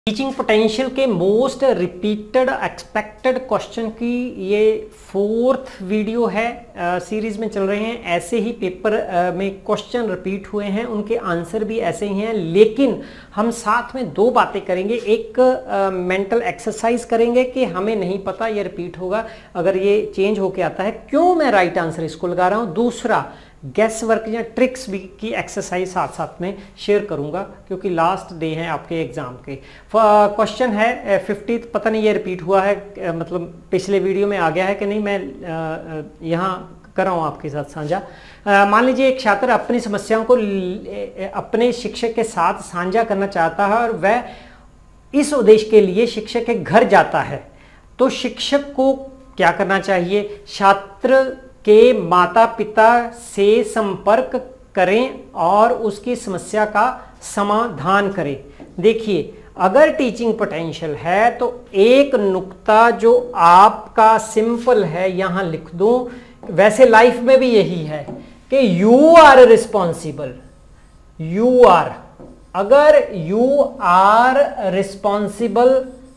Teaching potential के most repeated expected question की ये 4th वीडियो है, सीरीज में चल रहे हैं। ऐसे ही पेपर में क्वेश्चन रिपीट हुए हैं, उनके आंसर भी ऐसे ही हैं, लेकिन हम साथ में दो बातें करेंगे। एक मेंटल एक्सरसाइज करेंगे कि हमें नहीं पता ये रिपीट होगा, अगर ये चेंज होके आता है क्यों मैं राइट आंसर इसको लगा रहा हूँ। दूसरा गैस वर्क या ट्रिक्स भी की एक्सरसाइज साथ साथ में शेयर करूंगा, क्योंकि लास्ट डे है आपके एग्जाम के। क्वेश्चन है 50, पता नहीं ये रिपीट हुआ है, मतलब पिछले वीडियो में आ गया है कि नहीं, मैं यहाँ कर रहा हूँ आपके साथ साझा। मान लीजिए एक छात्र अपनी समस्याओं को अपने शिक्षक के साथ साझा करना चाहता है और वह इस उद्देश्य के लिए शिक्षक के घर जाता है, तो शिक्षक को क्या करना चाहिए? छात्र के माता पिता से संपर्क करें और उसकी समस्या का समाधान करें। देखिए, अगर टीचिंग पोटेंशियल है तो एक नुक्ता जो आपका सिंपल है यहां लिख दूं, वैसे लाइफ में भी यही है कि you are responsible. You are, अगर यू आर रिस्पॉन्सिबल,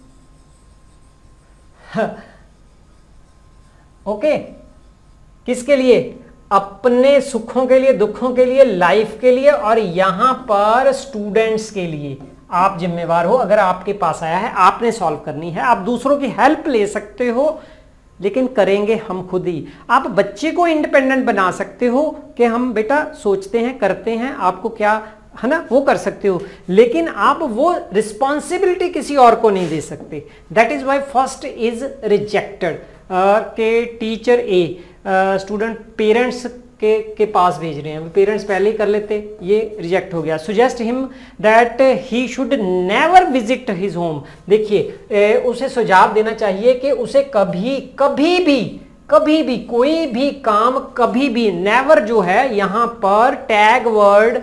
ओके, किसके लिए? अपने सुखों के लिए, दुखों के लिए, लाइफ के लिए, और यहां पर स्टूडेंट्स के लिए आप जिम्मेवार हो। अगर आपके पास आया है, आपने सॉल्व करनी है। आप दूसरों की हेल्प ले सकते हो, लेकिन करेंगे हम खुद ही। आप बच्चे को इंडिपेंडेंट बना सकते हो कि हम बेटा सोचते हैं, करते हैं, आपको क्या है ना, वो कर सकते हो, लेकिन आप वो रिस्पॉन्सिबिलिटी किसी और को नहीं दे सकते। That is why first is rejected के टीचर ए स्टूडेंट पेरेंट्स के पास भेज रहे हैं, पेरेंट्स पहले ही कर लेते, ये रिजेक्ट हो गया। Suggest him that he should never visit his home. देखिए, उसे सुझाव देना चाहिए कि उसे कभी भी कोई भी काम, कभी भी, नेवर जो है यहाँ पर टैग वर्ड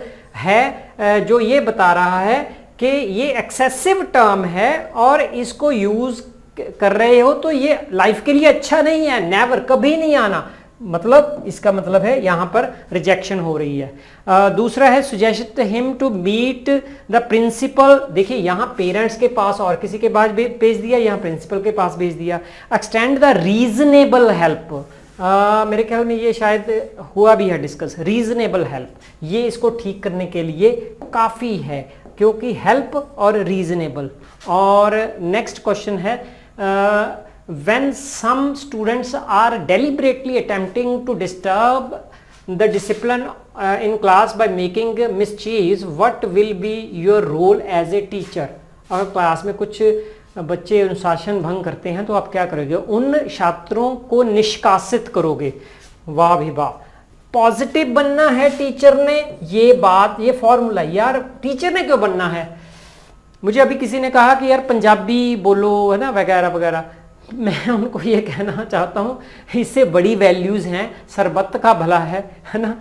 है जो ये बता रहा है कि ये एक्सेसिव टर्म है और इसको यूज कर रहे हो तो ये लाइफ के लिए अच्छा नहीं है। नेवर, कभी नहीं आना, मतलब इसका मतलब है यहां पर रिजेक्शन हो रही है। दूसरा है suggest him to meet the principal. देखिए, यहां पेरेंट्स के पास और किसी के पास भेज दिया, यहां प्रिंसिपल के पास भेज दिया। एक्सटेंड द रीजनेबल हेल्प, मेरे ख्याल में ये शायद हुआ भी है डिस्कस। रीजनेबल हेल्प, ये इसको ठीक करने के लिए काफी है, क्योंकि हेल्प और रीजनेबल। और नेक्स्ट क्वेश्चन है when some students are deliberately attempting to disturb the discipline in class by making mischief, what will be your role as a teacher? अगर क्लास में कुछ बच्चे अनुशासन भंग करते हैं तो आप क्या करोगे? उन छात्रों को निष्कासित करोगे। वाह भी वाह, पॉजिटिव बनना है टीचर ने। ये बात, ये फॉर्मूला, यार टीचर ने क्यों बनना है? मुझे अभी किसी ने कहा कि यार पंजाबी बोलो, है ना, वगैरह वगैरह। मैं उनको ये कहना चाहता हूँ, इससे बड़ी वैल्यूज़ हैं, सरबत का भला है ना।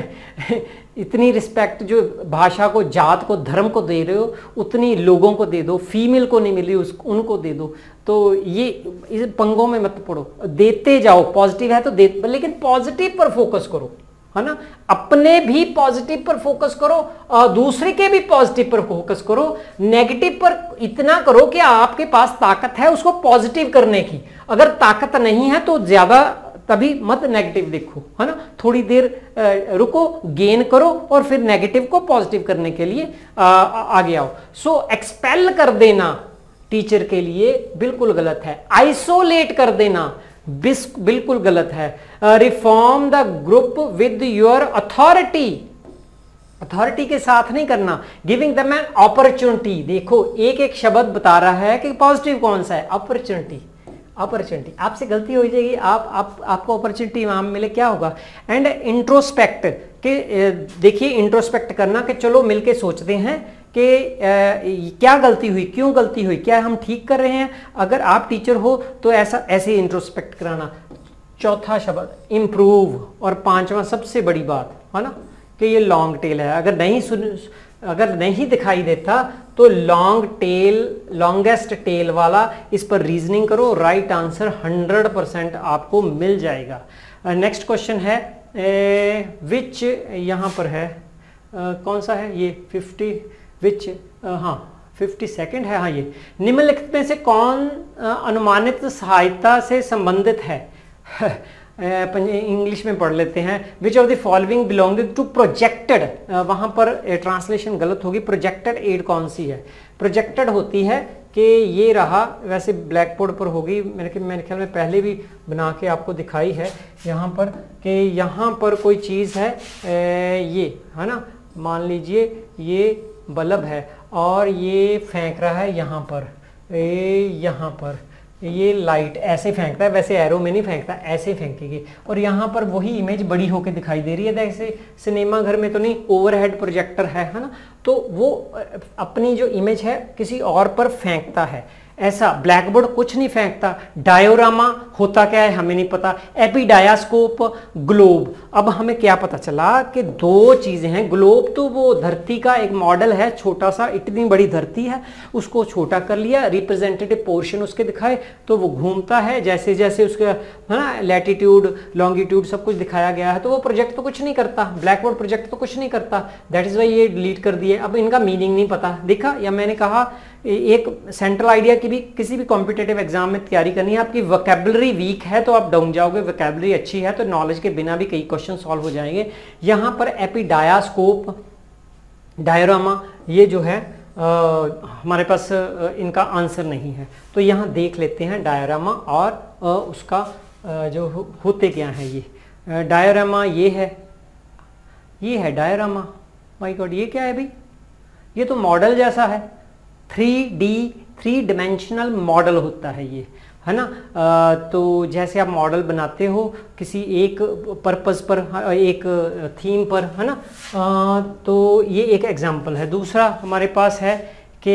इतनी रिस्पेक्ट जो भाषा को, जात को, धर्म को दे रहे हो, उतनी लोगों को दे दो। फीमेल को नहीं मिली, उनको दे दो। तो ये इस पंगों में मत पड़ो, देते जाओ। पॉजिटिव है तो दे, लेकिन पॉजिटिव पर फोकस करो, है ना। अपने भी पॉजिटिव पर फोकस करो और दूसरे के भी पॉजिटिव पर फोकस करो। नेगेटिव पर इतना करो कि आपके पास ताकत है उसको पॉजिटिव करने की। अगर ताकत नहीं है तो ज्यादा तभी मत नेगेटिव देखो, है ना। थोड़ी देर रुको, गेन करो और फिर नेगेटिव को पॉजिटिव करने के लिए आगे आओ। सो एक्सपेल कर देना टीचर के लिए बिल्कुल गलत है। आइसोलेट कर देना बिल्कुल गलत है। Reform the group with your authority, authority के साथ नहीं करना। गिविंग देम एन अपॉर्चुनिटी, देखो एक एक शब्द बता रहा है कि पॉजिटिव कौन सा है। अपॉर्चुनिटी, अपॉर्चुनिटी, आपसे गलती हो जाएगी, आपको अपॉर्चुनिटी वहां मिले, क्या होगा? एंड इंट्रोस्पेक्ट के, देखिए इंट्रोस्पेक्ट करना कि चलो मिलके सोचते हैं कि क्या गलती हुई, क्यों गलती हुई, क्या हम ठीक कर रहे हैं। अगर आप टीचर हो तो ऐसे इंट्रोस्पेक्ट कराना। चौथा शब्द इम्प्रूव, और पांचवा सबसे बड़ी बात है ना कि ये लॉन्ग टेल है। अगर नहीं दिखाई देता तो लॉन्ग टेल, लॉन्गेस्ट टेल वाला, इस पर रीजनिंग करो, राइट आंसर 100% आपको मिल जाएगा। नेक्स्ट क्वेश्चन है विच, यहाँ पर है कौन सा है ये 50, विच, हाँ 52 है। हाँ, ये निम्नलिखित में से कौन अनुमानित सहायता से संबंधित है? इंग्लिश में पढ़ लेते हैं। Which of the following belonging to projected, वहां पर ट्रांसलेशन गलत होगी। प्रोजेक्टेड एड कौन सी है? प्रोजेक्टेड होती है कि ये रहा, वैसे ब्लैक बोर्ड पर होगी, मेरे ख्याल में पहले भी बना के आपको दिखाई है यहाँ पर, कि यहाँ पर कोई चीज़ है, ये है ना, मान लीजिए ये बल्ब है और ये फेंक रहा है यहाँ पर, यहाँ पर ये लाइट ऐसे फेंकता है, वैसे एरो में नहीं फेंकता, ऐसे फेंकेगी, और यहाँ पर वही इमेज बड़ी होके दिखाई दे रही है। जैसे सिनेमा घर में तो नहीं, ओवरहेड प्रोजेक्टर है ना, तो वो अपनी जो इमेज है किसी और पर फेंकता है। ऐसा ब्लैक बोर्ड कुछ नहीं फेंकता। डायोरामा होता क्या है हमें नहीं पता। Epidiascope, globe. अब हमें क्या पता चला कि दो चीजें हैं। ग्लोब तो वो धरती का एक मॉडल है, छोटा सा, इतनी बड़ी धरती है, उसको छोटा कर लिया, रिप्रेजेंटेटिव पोर्शन उसके दिखाए, तो वो घूमता है जैसे जैसे उसका है ना, लैटिट्यूड लॉन्गिट्यूड सब कुछ दिखाया गया है। तो वो प्रोजेक्ट तो कुछ नहीं करता, ब्लैक बोर्ड प्रोजेक्ट तो कुछ नहीं करता, दैट इज वाई ये डिलीट कर दिए। अब इनका मीनिंग नहीं पता, देखा, या मैंने कहा एक सेंट्रल आइडिया की भी किसी भी कॉम्पिटिटिव एग्जाम में तैयारी करनी है, आपकी वोकैबुलरी वीक है तो आप डाउन जाओगे, वोकैबुलरी अच्छी है तो नॉलेज के बिना भी कई क्वेश्चन सॉल्व हो जाएंगे। यहाँ पर एपिडायास्कोप, डायोरामा, ये जो है हमारे पास इनका आंसर नहीं है, तो यहाँ देख लेते हैं डायोरामा और उसका जो होते क्या है। ये डायोरामा ये है डायोरामा। माय गॉड, ये क्या है भाई? ये तो मॉडल जैसा है, 3 डिमेंशनल मॉडल होता है ये, है ना। तो जैसे आप मॉडल बनाते हो किसी एक पर्पस पर, एक थीम पर, है ना, तो ये एक एग्जांपल है। दूसरा हमारे पास है कि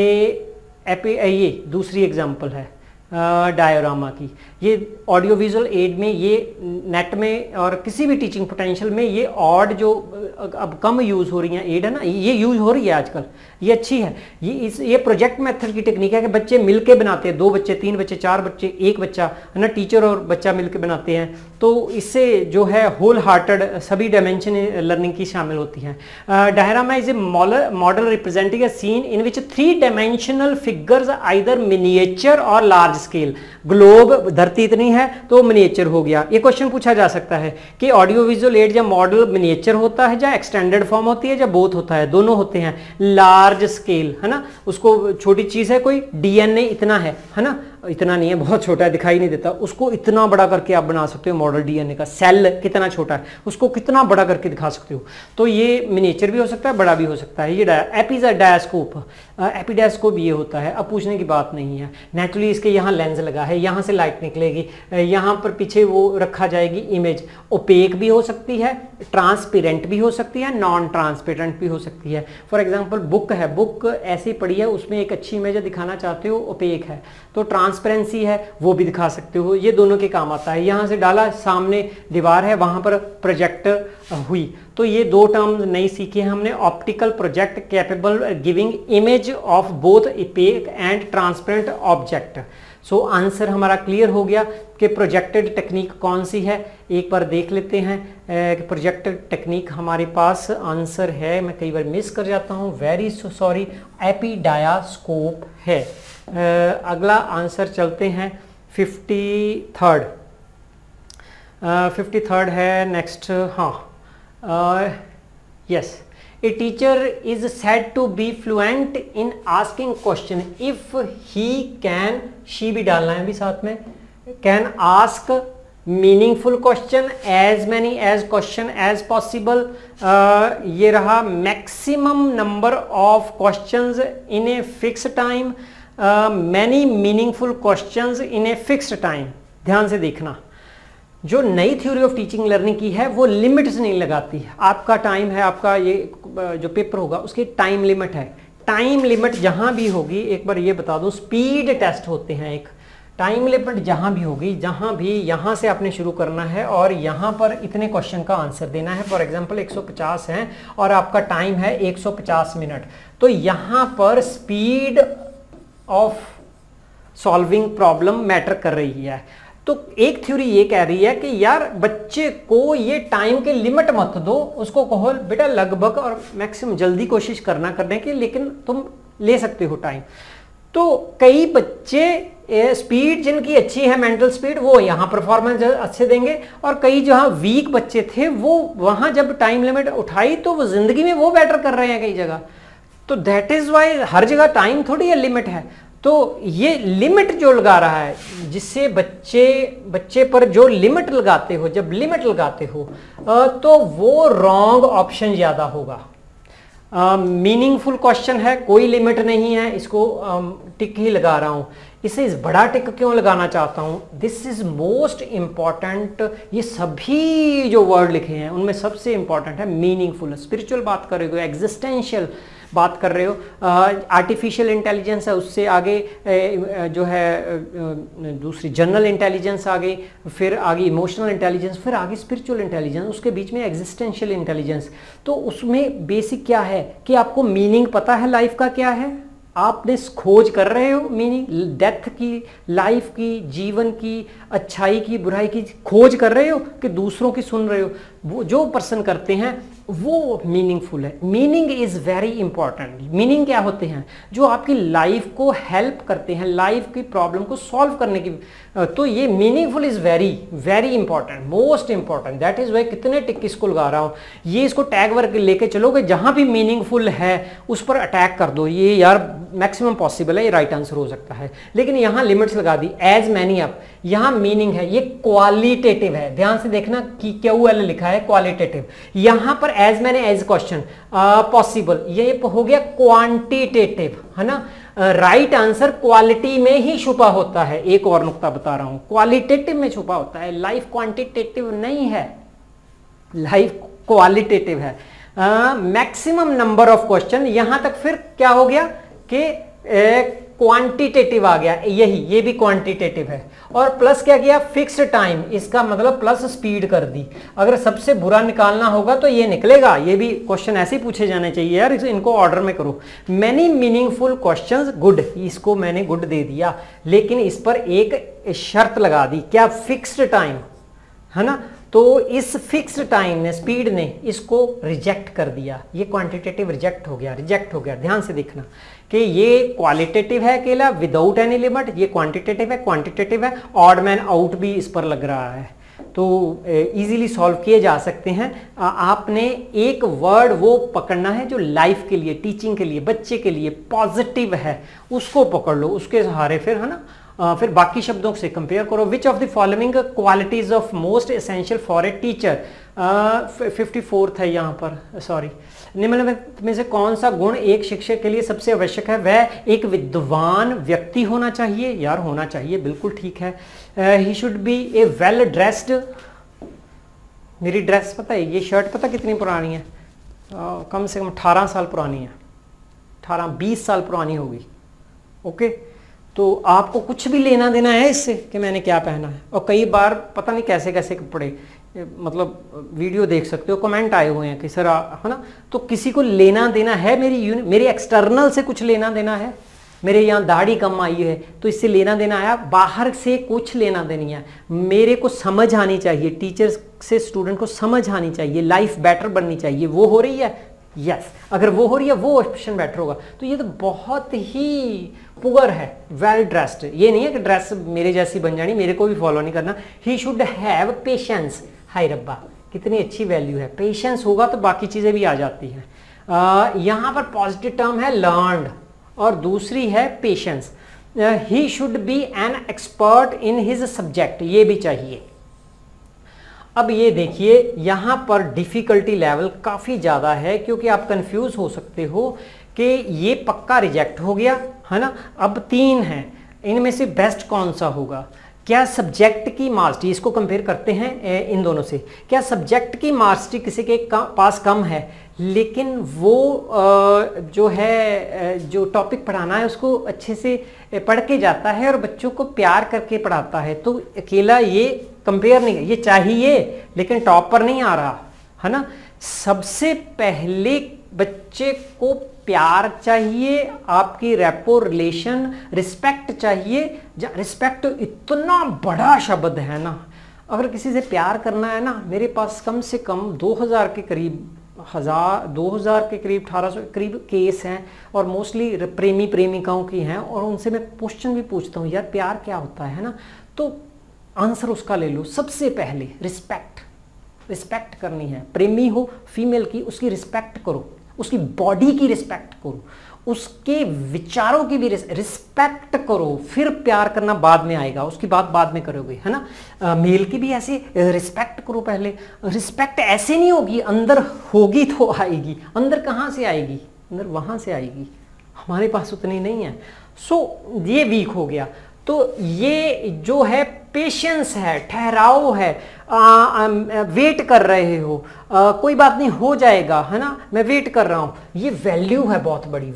ये दूसरी एग्जांपल है डायोरामा की। ये ऑडियो विजुअल एड में, ये नेट में और किसी भी टीचिंग पोटेंशियल में ये ऑड जो अब कम यूज़ हो रही हैं एड, है ना, ये यूज़ हो रही है आजकल, ये अच्छी है। ये प्रोजेक्ट मेथड की टेक्निक है कि बच्चे मिलके बनाते हैं, 2 बच्चे 3 बच्चे 4 बच्चे 1 बच्चा, है ना, टीचर और बच्चा मिलके बनाते हैं, तो इससे जो है होल हार्टेड सभी डायमेंशन लर्निंग की शामिल होती हैं। Diorama is a model representing a scene in which 3 dimensional figures either miniature or large scale. Globe, धरती इतनी है तो मिनिएचर हो गया। ये क्वेश्चन पूछा जा सकता है कि ऑडियो विजुअल एड या मॉडल मिनिएचर होता है या एक्सटेंडेड फॉर्म होती है या बोथ होता है? दोनों होते हैं। लार्ज स्केल, है ना, उसको छोटी चीज है कोई, डीएनए इतना है ना, इतना नहीं है, बहुत छोटा है, दिखाई नहीं देता, उसको इतना बड़ा करके आप बना सकते हो मॉडल डीएनए का। सेल कितना छोटा है, उसको कितना बड़ा करके दिखा सकते हो। तो ये मिनिएचर भी हो सकता है, बड़ा भी हो सकता है। ये एपिडायास्कोप, एपिडायास्कोप ये होता है। अब पूछने की बात नहीं है, नेचुरली इसके यहाँ लेंस लगा है, यहाँ से लाइट निकलेगी, यहाँ पर पीछे वो रखा जाएगी इमेज। ओपेक भी हो सकती है, ट्रांसपेरेंट भी हो सकती है, नॉन ट्रांसपेरेंट भी हो सकती है। फॉर एग्जाम्पल बुक है, बुक ऐसी पड़ी है, उसमें एक अच्छी इमेज दिखाना चाहते हो, ओपेक है, तो ट्रांसपेरेंसी है, वो भी दिखा सकते हो। ये दोनों के काम आता है। यहाँ से डाला, सामने दीवार है, वहाँ पर प्रोजेक्टर हुई, तो ये 2 टर्म नई सीखी है हमने। Optical project capable giving image of both opaque and transparent object. So answer हमारा क्लियर हो गया कि प्रोजेक्टेड टेक्निक कौन सी है। एक बार देख लेते हैं कि प्रोजेक्टेड टेक्निक हमारे पास आंसर है, मैं कई बार मिस कर जाता हूँ, वेरी सॉरी, एपिडायास्कोप है। अगला आंसर चलते हैं 53rd है नेक्स्ट। हाँ, yes, a teacher is said to be fluent in asking question if he can, she भी डालना है अभी साथ में, can ask meaningful question, as many as question as possible. ये रहा maximum number of questions in a fix time, many meaningful questions in a fixed time. ध्यान से देखना, जो नई थ्योरी ऑफ टीचिंग लर्निंग की है वो लिमिट्स नहीं लगाती। आपका टाइम है, आपका ये जो पेपर होगा उसकी टाइम लिमिट है। टाइम लिमिट जहां भी होगी, एक बार ये बता दूं, स्पीड टेस्ट होते हैं, एक टाइम लिमिट जहां भी होगी, जहां भी यहां से आपने शुरू करना है और यहां पर इतने क्वेश्चन का आंसर देना है। फॉर एग्जांपल 150 है और आपका टाइम है 150 मिनट, तो यहां पर speed of solving problem matter कर रही है। तो एक थ्योरी ये कह रही है कि यार बच्चे को ये टाइम के लिमिट मत दो, उसको कहो बेटा लगभग और मैक्सिमम जल्दी कोशिश करना करने की, लेकिन तुम ले सकते हो टाइम। तो कई बच्चे स्पीड जिनकी अच्छी है, मेंटल स्पीड, वो यहाँ परफॉर्मेंस अच्छे देंगे, और कई जहाँ वीक बच्चे थे वो वहाँ जब टाइम लिमिट उठाई तो वो जिंदगी में वो बेटर कर रहे हैं कई जगह। तो दैट इज वाई हर जगह टाइम थोड़ी है, लिमिट है। तो ये लिमिट जो लगा रहा है, जिससे बच्चे पर जो लिमिट लगाते हो, जब लिमिट लगाते हो तो वो रॉन्ग ऑप्शन ज्यादा होगा। मीनिंगफुल क्वेश्चन है, कोई लिमिट नहीं है, इसको टिक ही लगा रहा हूं। इसे इस बड़ा टिक क्यों लगाना चाहता हूं? This is most important. ये सभी जो वर्ड लिखे हैं उनमें सबसे इंपॉर्टेंट है मीनिंगफुल। स्पिरिचुअल बात कर रहे हो, एग्जिस्टेंशियल बात कर रहे हो, आर्टिफिशियल इंटेलिजेंस है, उससे आगे जो है दूसरी जनरल इंटेलिजेंस आ गई, फिर आगे इमोशनल इंटेलिजेंस, फिर आगे स्पिरिचुअल इंटेलिजेंस, उसके बीच में एग्जिस्टेंशियल इंटेलिजेंस। तो उसमें बेसिक क्या है कि आपको मीनिंग पता है लाइफ का क्या है, आपने खोज कर रहे हो मीनिंग, डेथ की, लाइफ की, जीवन की, अच्छाई की, बुराई की खोज कर रहे हो कि दूसरों की सुन रहे हो। वो जो पर्सन करते हैं वो मीनिंगफुल है। Meaning is very important. Meaning क्या होते हैं? जो आपकी लाइफ को हेल्प करते हैं, लाइफ की प्रॉब्लम को सॉल्व करने की। तो ये meaningful is very very important, most important. That is why कितने टिक इसको लगा रहा हूँ। ये इसको टैग वर्क लेके चलोगे, जहां भी मीनिंगफुल है उस पर अटैक कर दो। ये यार मैक्सिमम पॉसिबल है, ये राइट आंसर हो सकता है, लेकिन यहां लिमिट्स लगा दी, एज मैनी अप। यहां मीनिंग है, ये क्वालिटेटिव है, ध्यान से देखना कि QL लिखा है क्वालिटेटिव। यहां पर as many as question possible, ये हो गया क्वांटिटेटिव, है ना। राइट आंसर क्वालिटी में ही छुपा होता है। एक और नुक्ता बता रहा हूं, क्वालिटेटिव में छुपा होता है, लाइफ क्वांटिटेटिव नहीं है, लाइफ क्वालिटेटिव है। मैक्सिमम नंबर ऑफ क्वेश्चन, यहां तक फिर क्या हो गया कि क्वांटिटेटिव आ गया, ये भी क्वांटिटेटिव है। और प्लस क्या किया, फिक्स्ड टाइम, इसका मतलब प्लस स्पीड कर दी। अगर सबसे बुरा निकालना होगा तो ये निकलेगा। ये भी क्वेश्चन ऐसे ही पूछे जाने चाहिए यार, इनको ऑर्डर में करो। मैनी मीनिंगफुल क्वेश्चंस, गुड, इसको मैंने गुड दे दिया, लेकिन इस पर एक शर्त लगा दी, क्या, फिक्स्ड टाइम, है ना। तो इस फिक्स्ड टाइम ने, स्पीड ने इसको रिजेक्ट कर दिया। ये क्वांटिटेटिव रिजेक्ट हो गया। ध्यान से देखना कि ये क्वालिटेटिव है अकेला, विदाउट एनी लिमिट, ये क्वांटिटेटिव है, ऑड मैन आउट भी इस पर लग रहा है। तो इजीली सॉल्व किए जा सकते हैं। आपने एक वर्ड वो पकड़ना है जो लाइफ के लिए, टीचिंग के लिए, बच्चे के लिए पॉजिटिव है, उसको पकड़ लो, उसके सहारे फिर, है ना। फिर बाकी शब्दों से कंपेयर करो। Which of the following qualities of most essential for a teacher, 54 है यहाँ पर, सॉरी। निम्न में से कौन सा गुण एक शिक्षक के लिए सबसे आवश्यक है? वह एक विद्वान व्यक्ति होना चाहिए, यार होना चाहिए, बिल्कुल ठीक है। He should be a well dressed, मेरी ड्रेस पता है, ये शर्ट पता कितनी पुरानी है, कम से कम 18 साल पुरानी है, 18-20 साल पुरानी होगी। ओके, तो आपको कुछ भी लेना देना है इससे कि मैंने क्या पहना है। और कई बार पता नहीं कैसे कैसे कपड़े, मतलब वीडियो देख सकते हो, कमेंट आए हुए हैं कि सर, है ना। तो किसी को लेना देना है, मेरी एक्सटर्नल से कुछ लेना देना है, मेरे यहाँ दाढ़ी कम आई है तो इससे लेना देना आया, बाहर से कुछ लेना देनी है। मेरे को समझ आनी चाहिए, टीचर्स से स्टूडेंट को समझ आनी चाहिए, लाइफ बेटर बननी चाहिए। वो हो रही है, यस, अगर वो हो रही है वो ऑप्शन बेटर होगा। तो ये तो बहुत ही पुअर है। वेल ड्रेस्ड, ये नहीं है कि ड्रेस मेरे जैसी बन जानी, मेरे को भी फॉलो नहीं करना। ही शुड हैव पेशेंस, हाय रब्बा, कितनी अच्छी वैल्यू है। पेशेंस होगा तो बाकी चीजें भी आ जाती हैं। यहाँ पर पॉजिटिव टर्म है लर्नड और दूसरी है patience. He should be an expert in his subject, ये भी चाहिए। अब ये देखिए यहाँ पर डिफिकल्टी लेवल काफ़ी ज़्यादा है, क्योंकि आप कंफ्यूज हो सकते हो कि ये पक्का रिजेक्ट हो गया, है ना। अब 3 हैं, इनमें से बेस्ट कौन सा होगा? क्या सब्जेक्ट की मास्टरी, इसको कंपेयर करते हैं इन दोनों से, क्या सब्जेक्ट की मास्टरी किसी के पास कम है, लेकिन वो जो है जो टॉपिक पढ़ाना है उसको अच्छे से पढ़ के जाता है और बच्चों को प्यार करके पढ़ाता है, तो अकेला ये कंपेयर नहीं, ये चाहिए लेकिन टॉप पर नहीं आ रहा, है ना। सबसे पहले बच्चे को प्यार चाहिए, आपकी रेपो रिलेशन, रिस्पेक्ट चाहिए। रिस्पेक्ट इतना बड़ा शब्द है ना, अगर किसी से प्यार करना है ना, मेरे पास कम से कम 2000 के करीब 2000 के करीब 1800 के करीब केस हैं और मोस्टली प्रेमी प्रेमिकाओं की हैं, और उनसे मैं क्वेश्चन भी पूछता हूँ, यार प्यार क्या होता है ना, तो आंसर उसका ले लो। सबसे पहले रिस्पेक्ट करनी है। प्रेमी हो फीमेल की, उसकी रिस्पेक्ट करो, उसकी बॉडी की रिस्पेक्ट करो, उसके विचारों की भी रिस्पेक्ट करो, फिर प्यार करना बाद में आएगा, उसकी बात बाद में करोगे, है ना। मेल की भी ऐसे रिस्पेक्ट करो पहले। रिस्पेक्ट ऐसे नहीं होगी, अंदर होगी तो आएगी। अंदर कहाँ से आएगी? अंदर वहाँ से आएगी, हमारे पास उतनी नहीं है। सो ये वीक हो गया। तो ये जो है पेशेंस है, ठहराव है, वेट कर रहे हो, कोई बात नहीं हो जाएगा, है ना, मैं वेट कर रहा हूँ, ये वैल्यू है, बहुत बड़ी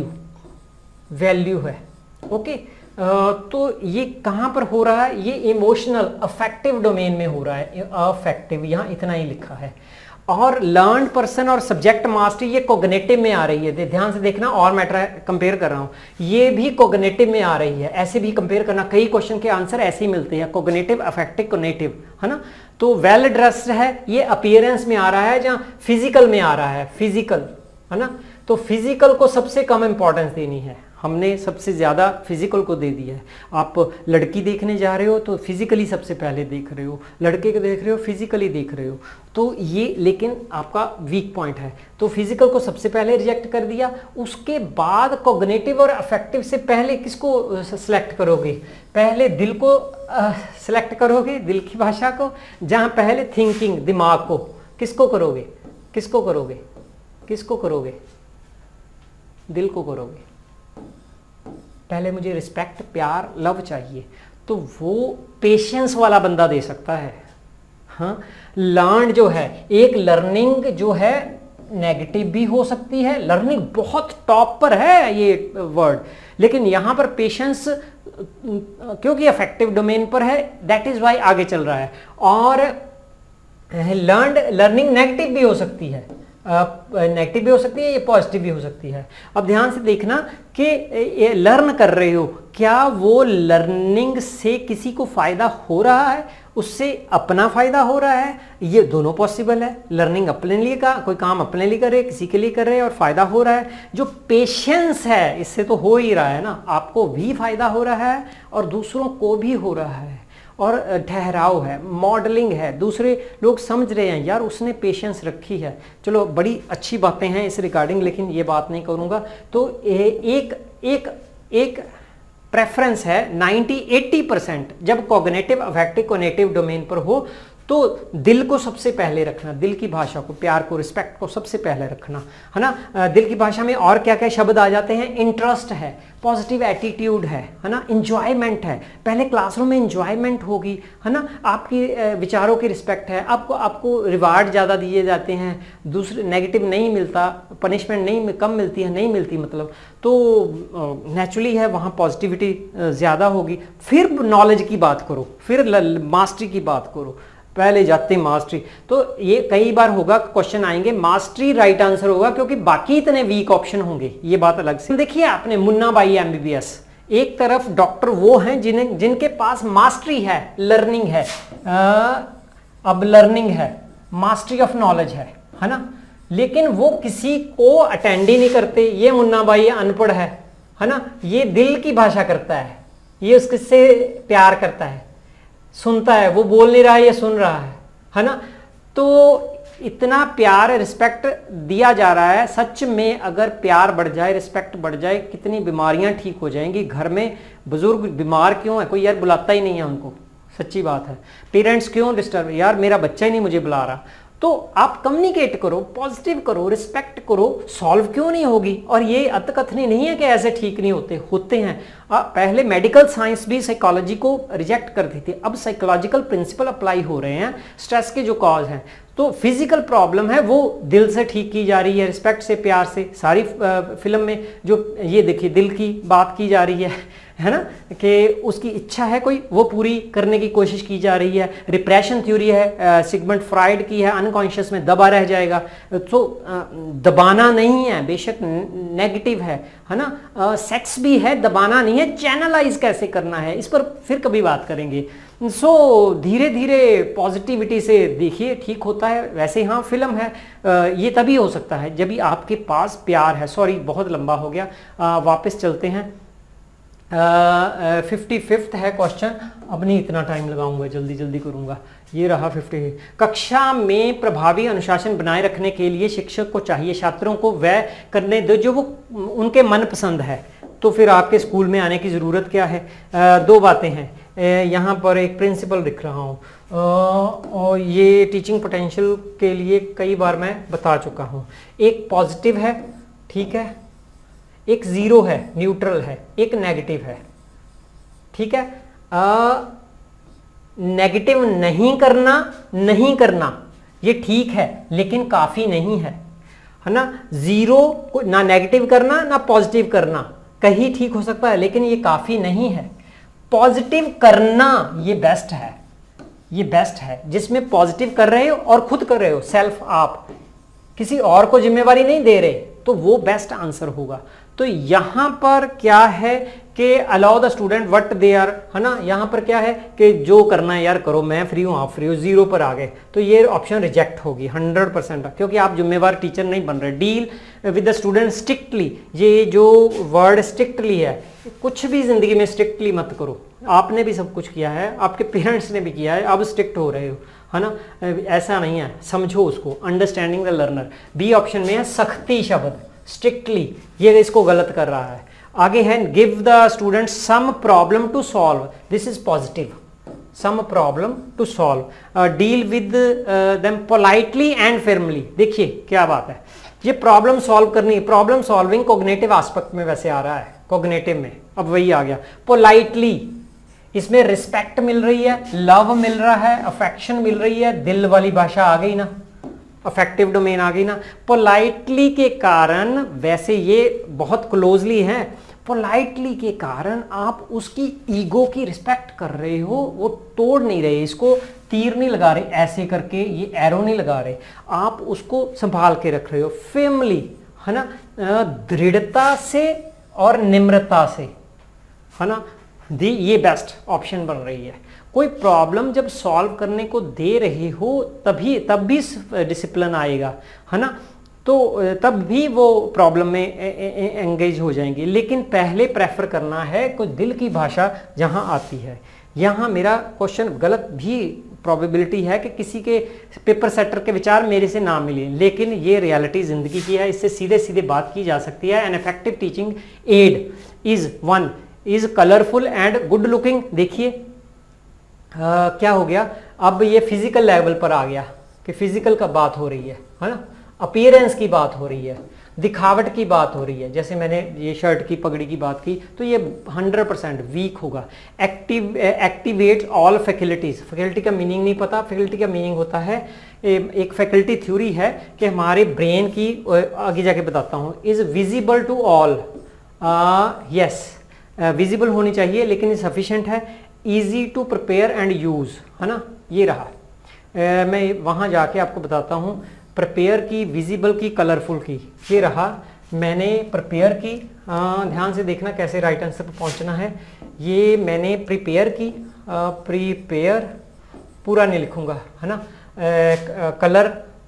वैल्यू है। ओके, तो ये कहाँ पर हो रहा है? ये इमोशनल अफेक्टिव डोमेन में हो रहा है। अफेक्टिव यहाँ इतना ही लिखा है। और लर्न पर्सन और सब्जेक्ट मास्टरी ये कोग्निटिव में आ रही है, ध्यान से देखना, और मैटर कंपेयर कर रहा हूँ, ये भी कोग्निटिव में आ रही है। ऐसे भी कंपेयर करना, कई क्वेश्चन के आंसर ऐसे ही मिलते हैं, कोग्निटिव, अफेक्टिव, कोग्निटिव, है ना। तो वेल ड्रेस्ड है, ये अपीयरेंस में आ रहा है, जहाँ फिजिकल में आ रहा है, फिजिकल, है ना। तो फिजिकल को सबसे कम इंपॉर्टेंस देनी है, हमने सबसे ज़्यादा फिजिकल को दे दिया है। आप लड़की देखने जा रहे हो तो फिजिकली सबसे पहले देख रहे हो, लड़के को देख रहे हो फिजिकली देख रहे हो, तो ये लेकिन आपका वीक पॉइंट है। तो फिजिकल को सबसे पहले रिजेक्ट कर दिया, उसके बाद कॉग्निटिव और अफेक्टिव से पहले किसको सेलेक्ट करोगे? पहले दिल को सेलेक्ट करोगे, दिल की भाषा को, जहाँ पहले थिंकिंग, दिमाग को, किसको करोगे? किसको करोगे? किसको करोगे? दिल को करोगे। पहले मुझे रिस्पेक्ट, प्यार, लव चाहिए, तो वो पेशेंस वाला बंदा दे सकता है। हाँ, लर्न जो है, एक लर्निंग जो है नेगेटिव भी हो सकती है, लर्निंग बहुत टॉप पर है ये वर्ड, लेकिन यहां पर पेशेंस क्योंकि अफेक्टिव डोमेन पर है, दैट इज वाई आगे चल रहा है। और लर्निंग नेगेटिव भी हो सकती है, नेगेटिव भी हो सकती है, ये पॉजिटिव भी हो सकती है। अब ध्यान से देखना कि ये लर्न कर रहे हो, क्या वो लर्निंग से किसी को फायदा हो रहा है, उससे अपना फायदा हो रहा है? ये दोनों पॉसिबल है। लर्निंग अपने लिए का, कोई काम अपने लिए कर रहे, किसी के लिए कर रहे और फायदा हो रहा है। जो पेशेंस है, इससे तो हो ही रहा है ना, आपको भी फायदा हो रहा है और दूसरों को भी हो रहा है। और ठहराव है, मॉडलिंग है, दूसरे लोग समझ रहे हैं यार उसने पेशेंस रखी है। चलो बड़ी अच्छी बातें हैं इस रिगार्डिंग, लेकिन ये बात नहीं करूँगा। तो एक प्रेफरेंस है 90-80% जब कॉग्निटिव, अफेक्टिव, कोग्निटिव डोमेन पर हो, तो दिल को सबसे पहले रखना, दिल की भाषा को, प्यार को, रिस्पेक्ट को सबसे पहले रखना, है ना। दिल की भाषा में और क्या क्या शब्द आ जाते हैं? इंटरेस्ट है, पॉजिटिव एटीट्यूड है ना, इंजॉयमेंट है। पहले क्लासरूम में इंजॉयमेंट होगी, है ना, आपकी विचारों की रिस्पेक्ट है, आपको रिवार्ड ज़्यादा दिए जाते हैं, दूसरे नेगेटिव नहीं मिलता, पनिशमेंट नहीं कम मिलती है, नहीं मिलती मतलब, तो नेचुरली है वहाँ पॉजिटिविटी ज़्यादा होगी। फिर नॉलेज की बात करो, फिर मास्टरी की बात करो, पहले जाते मास्टरी। तो ये कई बार होगा, क्वेश्चन आएंगे मास्टरी राइट आंसर होगा, क्योंकि बाकी इतने वीक ऑप्शन होंगे, ये बात अलग से। देखिए आपने मुन्ना भाई MBBS, एक तरफ डॉक्टर वो हैं जिनके पास मास्टरी है, लर्निंग है, अब लर्निंग है, मास्टरी ऑफ नॉलेज है ना, लेकिन वो किसी को अटेंड ही नहीं करते। ये मुन्ना भाई अनपढ़ है ना, ये दिल की भाषा करता है, ये उससे प्यार करता है, सुनता है, वो बोल नहीं रहा है, ये सुन रहा है ना। तो इतना प्यार, रिस्पेक्ट दिया जा रहा है। सच में अगर प्यार बढ़ जाए, रिस्पेक्ट बढ़ जाए, कितनी बीमारियां ठीक हो जाएंगी। घर में बुजुर्ग बीमार क्यों है? कोई यार बुलाता ही नहीं है उनको, सच्ची बात है। पेरेंट्स क्यों डिस्टर्ब, यार मेरा बच्चा ही नहीं मुझे बुला रहा। तो आप कम्युनिकेट करो, पॉजिटिव करो, रिस्पेक्ट करो, सॉल्व क्यों नहीं होगी। और ये अतकथनी नहीं है कि ऐसे ठीक नहीं होते हैं। पहले मेडिकल साइंस भी साइकोलॉजी को रिजेक्ट करती थी, अब साइकोलॉजिकल प्रिंसिपल अप्लाई हो रहे हैं। स्ट्रेस के जो कॉज हैं, तो फिजिकल प्रॉब्लम है वो दिल से ठीक की जा रही है, रिस्पेक्ट से, प्यार से। सारी फिल्म में जो ये देखिए दिल की बात की जा रही है, है ना, कि उसकी इच्छा है कोई, वो पूरी करने की कोशिश की जा रही है। रिप्रेशन थ्योरी है सिगमंड फ्राइड की है, अनकॉन्शियस में दबा रह जाएगा। तो दबाना नहीं है, बेशक नेगेटिव है ना, सेक्स भी है, दबाना नहीं है, चैनलाइज कैसे करना है इस पर फिर कभी बात करेंगे। सो धीरे धीरे पॉजिटिविटी से देखिए ठीक होता है। वैसे हाँ फिल्म है, ये तभी हो सकता है जब भी आपके पास प्यार है। सॉरी बहुत लंबा हो गया, वापस चलते हैं। 55 है क्वेश्चन, अब नहीं इतना टाइम लगाऊंगा, जल्दी जल्दी करूंगा। ये रहा 50। कक्षा में प्रभावी अनुशासन बनाए रखने के लिए शिक्षक को चाहिए छात्रों को वह करने दो जो वो उनके मन पसंद है। तो फिर आपके स्कूल में आने की ज़रूरत क्या है? दो बातें हैं, यहाँ पर एक प्रिंसिपल लिख रहा हूँ, और ये टीचिंग पोटेंशियल के लिए कई बार मैं बता चुका हूँ। एक पॉजिटिव है, ठीक है, एक ज़ीरो है, न्यूट्रल है, एक नेगेटिव है, ठीक है। नेगेटिव नहीं करना ये ठीक है लेकिन काफ़ी नहीं है ना। ज़ीरो को ना नेगेटिव करना ना पॉजिटिव करना, कहीं ठीक हो सकता है लेकिन ये काफ़ी नहीं है। पॉजिटिव करना ये बेस्ट है, ये बेस्ट है जिसमें पॉजिटिव कर रहे हो और खुद कर रहे हो, सेल्फ, आप किसी और को जिम्मेवारी नहीं दे रहे, तो वो बेस्ट आंसर होगा। तो यहां पर क्या है कि allow the student what they are, है ना। यहां पर क्या है कि जो करना है यार करो, मैं फ्री हूं, आप फ्री हो, जीरो पर आ गए तो ये ऑप्शन रिजेक्ट होगी 100%, क्योंकि आप जिम्मेवार टीचर नहीं बन रहे। Deal with the student strictly, ये जो वर्ड स्ट्रिक्टली है, कुछ भी जिंदगी में स्ट्रिक्टली मत करो। आपने भी सब कुछ किया है, आपके पेरेंट्स ने भी किया है, अब स्ट्रिक्ट हो रहे हो, है ना। ऐसा नहीं है, समझो उसको, understanding the learner. B option में है सख्ती शब्द, स्ट्रिक्टली, ये इसको गलत कर रहा है। आगे है give the student some problem to solve, this is positive, some problem to solve. Deal with them politely and firmly, देखिए क्या बात है, ये प्रॉब्लम सॉल्व करनी, प्रॉब्लम सॉल्विंग कॉग्निटिव एस्पेक्ट में वैसे आ रहा है, कॉग्निटिव में अब वही आ गया। पोलाइटली, इसमें रिस्पेक्ट मिल रही है, लव मिल रहा है, अफेक्शन मिल रही है, दिल वाली भाषा आ गई ना, अफेक्टिव डोमेन आ गई ना। पोलाइटली के कारण, वैसे ये बहुत क्लोजली है, पोलाइटली के कारण आप उसकी ईगो की रिस्पेक्ट कर रहे हो, वो तोड़ नहीं रहे, इसको तीर नहीं लगा रहे ऐसे करके, ये एरो नहीं लगा रहे, आप उसको संभाल के रख रहे हो। फैमिली, है ना, दृढ़ता से और निम्रता से, है ना, ये बेस्ट ऑप्शन बन रही है। कोई प्रॉब्लम जब सॉल्व करने को दे रहे हो तब भी डिसिप्लिन आएगा, है ना, तो तब भी वो प्रॉब्लम में एंगेज हो जाएंगे। लेकिन पहले प्रेफर करना है कोई दिल की भाषा जहां आती है। यहाँ मेरा क्वेश्चन गलत भी प्रोबेबिलिटी है कि किसी के पेपर सेटर के विचार मेरे से ना मिले, लेकिन ये रियलिटी जिंदगी की है, इससे सीधे सीधे बात की जा सकती है। An effective teaching aid is one is colourful and good looking. देखिए क्या हो गया, अब ये फिजिकल लेवल पर आ गया कि फिजिकल का बात हो रही है ना, अपीयरेंस की बात हो रही है, दिखावट की बात हो रही है। जैसे मैंने ये शर्ट की पगड़ी की बात की तो ये 100% वीक होगा। एक्टिवेट्स ऑल फैकल्टीज, फैकल्टी का मीनिंग नहीं पता, फैकल्टी का मीनिंग होता है, एक फैकल्टी थ्योरी है कि हमारे ब्रेन की, आगे जाके बताता हूँ, is visible to all. Yes, visible होनी चाहिए लेकिन ये सफिशिएंट है। Easy to prepare and use, है ना, ये रहा। मैं वहाँ जाके आपको बताता हूँ प्रिपेयर की, विजिबल की, कलरफुल की, ये रहा। मैंने प्रिपेयर की, ध्यान से देखना कैसे राइट आंसर पर पहुँचना है। ये मैंने प्रिपेयर की, प्रिपेयर पूरा नहीं लिखूँगा, है ना, कलर,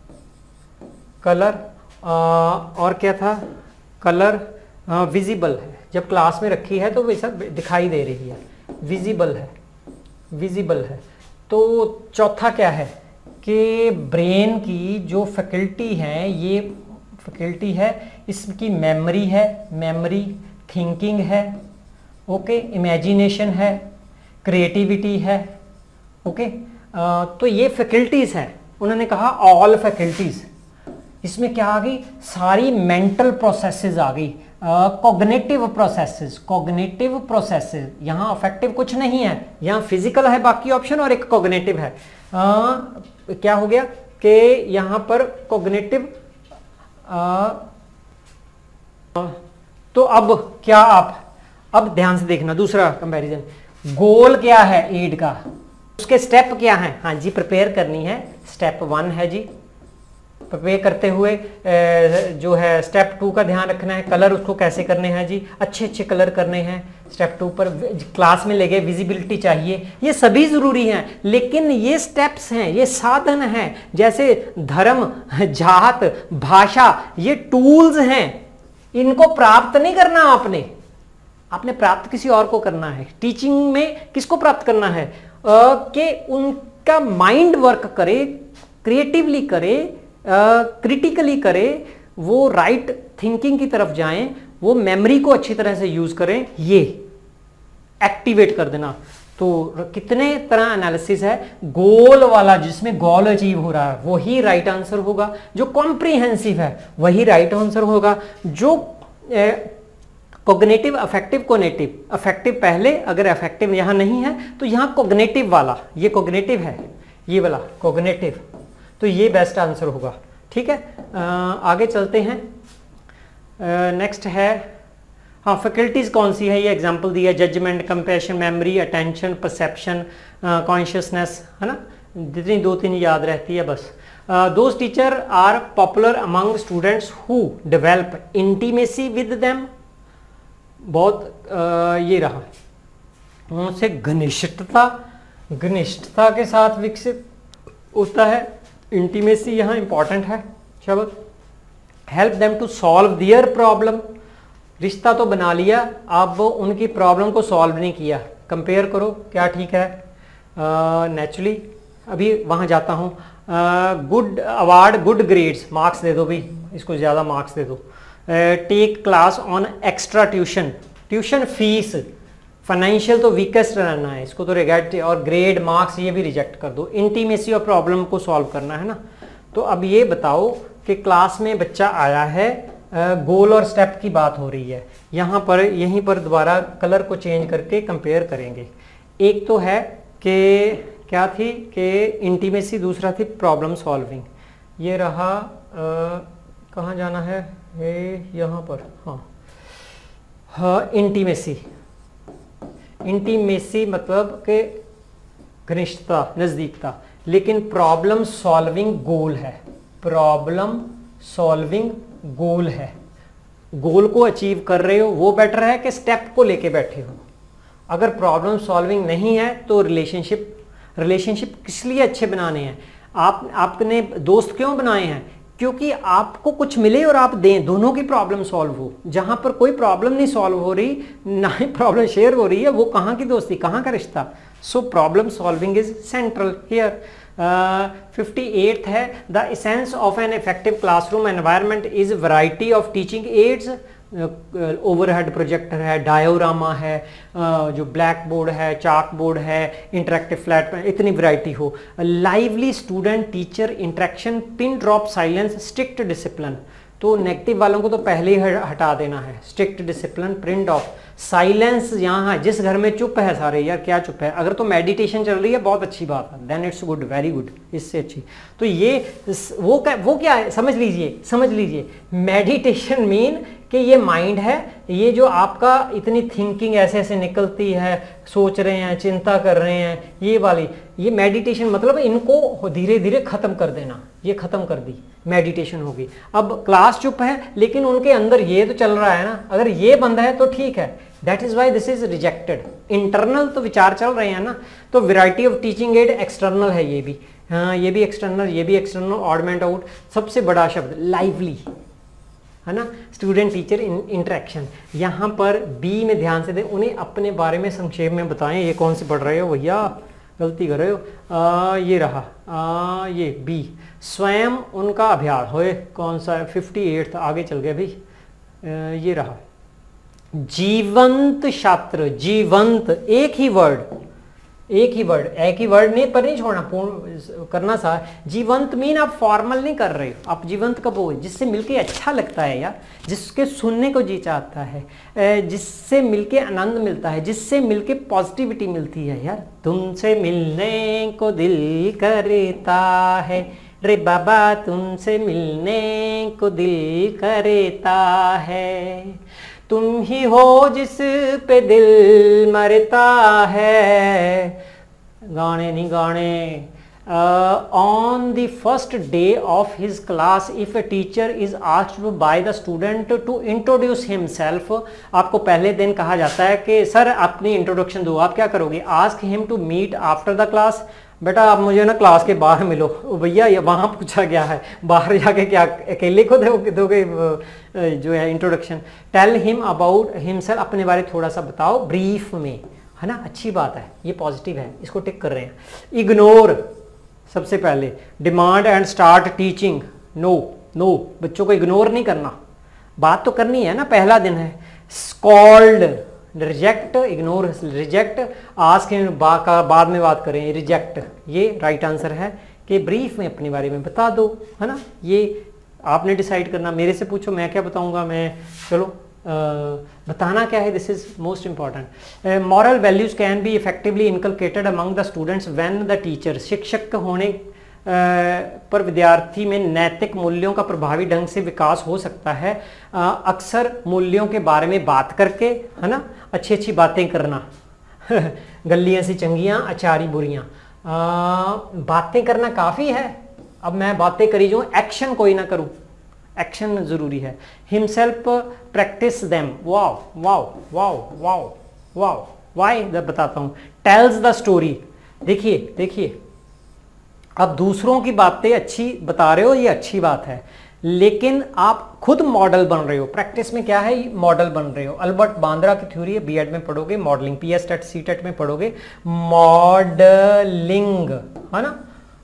कलर और क्या था, कलर, विजिबल है, जब क्लास में रखी है तो वैसा दिखाई दे रही है, विजिबल है, विजिबल है। तो चौथा क्या है कि ब्रेन की जो फैकल्टी है, ये फैकल्टी है, इसकी मेमोरी है, मेमोरी, थिंकिंग है, ओके, इमेजिनेशन है, क्रिएटिविटी है, ओके। तो ये फैकल्टीज हैं, उन्होंने कहा ऑल फैकल्टीज, इसमें क्या आ गई, सारी मेंटल प्रोसेसेस आ गई, कॉग्निटिव प्रोसेसेस, कॉग्निटिव प्रोसेसेस। यहाँ अफेक्टिव कुछ नहीं है, यहाँ फिजिकल है बाकी ऑप्शन और एक कॉग्निटिव है। क्या हो गया कि यहाँ पर कॉग्निटिव, तो अब क्या अब ध्यान से देखना दूसरा कंपैरिजन, गोल क्या है एड का, उसके स्टेप क्या है। हाँ जी, प्रिपेयर करनी है, स्टेप 1 है जी। प्रिपेयर करते हुए जो है स्टेप 2 का ध्यान रखना है, कलर उसको कैसे करने हैं जी, अच्छे अच्छे कलर करने हैं। स्टेप 2 पर क्लास में लगे विजिबिलिटी चाहिए, ये सभी जरूरी हैं, लेकिन ये स्टेप्स हैं, ये साधन हैं। जैसे धर्म, जात, भाषा, ये टूल्स हैं, इनको प्राप्त नहीं करना आपने प्राप्त किसी और को करना है। टीचिंग में किसको प्राप्त करना है कि उनका माइंड वर्क करे, क्रिएटिवली करे, क्रिटिकली करे, वो राइट थिंकिंग की तरफ जाएं, वो मेमोरी को अच्छी तरह से यूज करें, ये एक्टिवेट कर देना। तो कितने तरह एनालिसिस है, गोल वाला जिसमें गोल अचीव हो रहा है वही राइट आंसर होगा, जो कॉम्प्रिहेंसिव है वही राइट आंसर होगा, जो कॉग्निटिव, अफेक्टिव, कोनेटिव, अफेक्टिव पहले, अगर अफेक्टिव यहां नहीं है तो यहां कॉग्निटिव वाला, ये कॉग्निटिव है, ये वाला कॉग्निटिव, तो ये बेस्ट आंसर होगा। ठीक है, आगे चलते हैं। नेक्स्ट है, हाँ फैकल्टीज कौन सी है, ये एग्जांपल दिया, judgement, compassion, memory, attention, perception, consciousness, है ना, जितनी 2-3 याद रहती है बस। Those teacher are popular among students who develop intimacy with them, बहुत ये रहा, उनसे घनिष्ठता के साथ विकसित होता है, इंटीमेसी यहाँ इंपॉर्टेंट है शब्द। Help them to solve their problem, रिश्ता तो बना लिया, अब उनकी प्रॉब्लम को सॉल्व नहीं किया, कंपेयर करो क्या ठीक है। नेचुरली अभी वहाँ जाता हूँ। Good award, good grades, marks दे दो भाई, इसको ज़्यादा मार्क्स दे दो। Take class on extra tuition, tuition fees, financial तो वीकेस्ट रहना है, इसको तो रिजेक्ट, और ग्रेड, मार्क्स ये भी रिजेक्ट कर दो। इंटीमेसी और प्रॉब्लम को सॉल्व करना है ना। तो अब ये बताओ कि क्लास में बच्चा आया है, गोल और स्टेप की बात हो रही है, यहाँ पर यहीं पर दोबारा कलर को चेंज करके कंपेयर करेंगे। एक तो है कि क्या थी कि इंटीमेसी, दूसरा थी प्रॉब्लम सॉल्विंग। ये रहा, कहाँ जाना है, यहाँ पर, हाँ इंटीमेसी, इंटीमेसी मतलब कि घनिष्ठता, नज़दीकता, लेकिन प्रॉब्लम सॉल्विंग गोल है, प्रॉब्लम सॉल्विंग गोल है। गोल को अचीव कर रहे हो वो बेटर है कि स्टेप को लेके बैठे हो। अगर प्रॉब्लम सॉल्विंग नहीं है तो रिलेशनशिप किस लिए अच्छे बनाने हैं, आपने दोस्त क्यों बनाए हैं, क्योंकि आपको कुछ मिले और आप दें, दोनों की प्रॉब्लम सॉल्व हो। जहां पर कोई प्रॉब्लम नहीं सॉल्व हो रही, ना ही प्रॉब्लम शेयर हो रही है, वो कहाँ की दोस्ती, कहाँ का रिश्ता। So problem solving is central here. 58th है, the essence of an effective classroom environment is variety of teaching aids. Overhead projector है, डायोरामा है, जो ब्लैक बोर्ड है, चाक बोर्ड है, इंटरेक्टिव फ्लैट पे, इतनी वैरायटी हो। Lively student teacher interaction, pin drop silence, strict discipline. तो negative वालों को तो पहले ही हटा देना है, strict discipline, print of silence. यहाँ है, जिस घर में चुप है सारे, यार क्या चुप है, अगर तो मेडिटेशन चल रही है बहुत अच्छी बात है, then it's good, very good, इससे अच्छी। तो ये वो क्या है, समझ लीजिए मेडिटेशन मीन कि ये माइंड है, ये जो आपका इतनी थिंकिंग ऐसे ऐसे निकलती है, सोच रहे हैं, चिंता कर रहे हैं, ये वाली, ये मेडिटेशन मतलब इनको धीरे धीरे खत्म कर देना, ये खत्म कर दी, मेडिटेशन होगी। अब क्लास चुप है लेकिन उनके अंदर ये तो चल रहा है ना, अगर ये बंद है तो ठीक है, that is why this is rejected. Internal तो विचार चल रहे हैं ना, तो variety of teaching aid external है, ये भी, हाँ ये भी एक्सटर्नल, ये भी एक्सटर्नल, ऑडमेंट आउट। सबसे बड़ा शब्द लाइवली है ना, स्टूडेंट टीचर इंटरेक्शन। यहाँ पर बी में ध्यान से दें, उन्हें अपने बारे में संक्षेप में बताएं। ये कौन से पढ़ रहे हो भैया, गलती कर रहे हो। ये रहा ये बी, स्वयं उनका अभ्यास होए, कौन सा है, 58 आगे चल गया भाई। ये रहा जीवंत छात्र, जीवंत, एक ही वर्ड नहीं पर नहीं छोड़ना, पूर्ण करना सा। जीवंत मीन आप फॉर्मल नहीं कर रहे हो, आप जीवंत कब हो, जिससे मिलके अच्छा लगता है यार, जिसके सुनने को जी चाहता है, जिससे मिलके आनंद मिलता है, जिससे मिलके पॉजिटिविटी मिलती है यार। तुमसे मिलने को दिल करता है रे बाबा, तुमसे मिलने को दिल करता है। तुम ही हो जिस पे दिल मरता है, गाने नहीं गाने। On the first day of his class, if a teacher is asked by the student to introduce himself, आपको पहले दिन कहा जाता है कि सर अपनी इंट्रोडक्शन दो, आप क्या करोगे? Ask him to meet after the class, बेटा आप मुझे ना क्लास के बाहर मिलो। भैया ये वहाँ पूछा गया है, बाहर जाके क्या अकेले को दोगे जो है introduction. Tell him about himself, अपने बारे थोड़ा सा बताओ ब्रीफ में, है ना, अच्छी बात है, ये पॉजिटिव है, इसको टिक कर रहे हैं। इग्नोर सबसे पहले, demand and start teaching, no no, बच्चों को इग्नोर नहीं करना, बात तो करनी है ना, पहला दिन है। Scold, reject, ignore, reject, ask him बाद में बात करें, रिजेक्ट, ये राइट आंसर है कि ब्रीफ में अपने बारे में बता दो, है ना, ये आपने डिसाइड करना। मेरे से पूछो मैं क्या बताऊंगा, मैं चलो बताना क्या है, this is most important. Moral values can be effectively inculcated among the students when the teacher, शिक्षक होने पर विद्यार्थी में नैतिक मूल्यों का प्रभावी ढंग से विकास हो सकता है अक्सर मूल्यों के बारे में बात करके, है ना, अच्छी अच्छी बातें करना गलियां सी चंगियां अचारी बुरियां, बातें करना काफ़ी है। अब मैं बातें करी जो एक्शन कोई ना करूं, एक्शन जरूरी है। Himself practice them, wow wow wow wow wow, why बताता हूं। टेल्स द स्टोरी, देखिए देखिए, अब दूसरों की बातें अच्छी बता रहे हो, ये अच्छी बात है, लेकिन आप खुद मॉडल बन रहे हो। प्रैक्टिस में क्या है, मॉडल बन रहे हो। अल्बर्ट बांद्रा की थ्योरी है, बीएड में पढ़ोगे modelling, PS TET C TET में पढ़ोगे मॉडलिंग, है ना।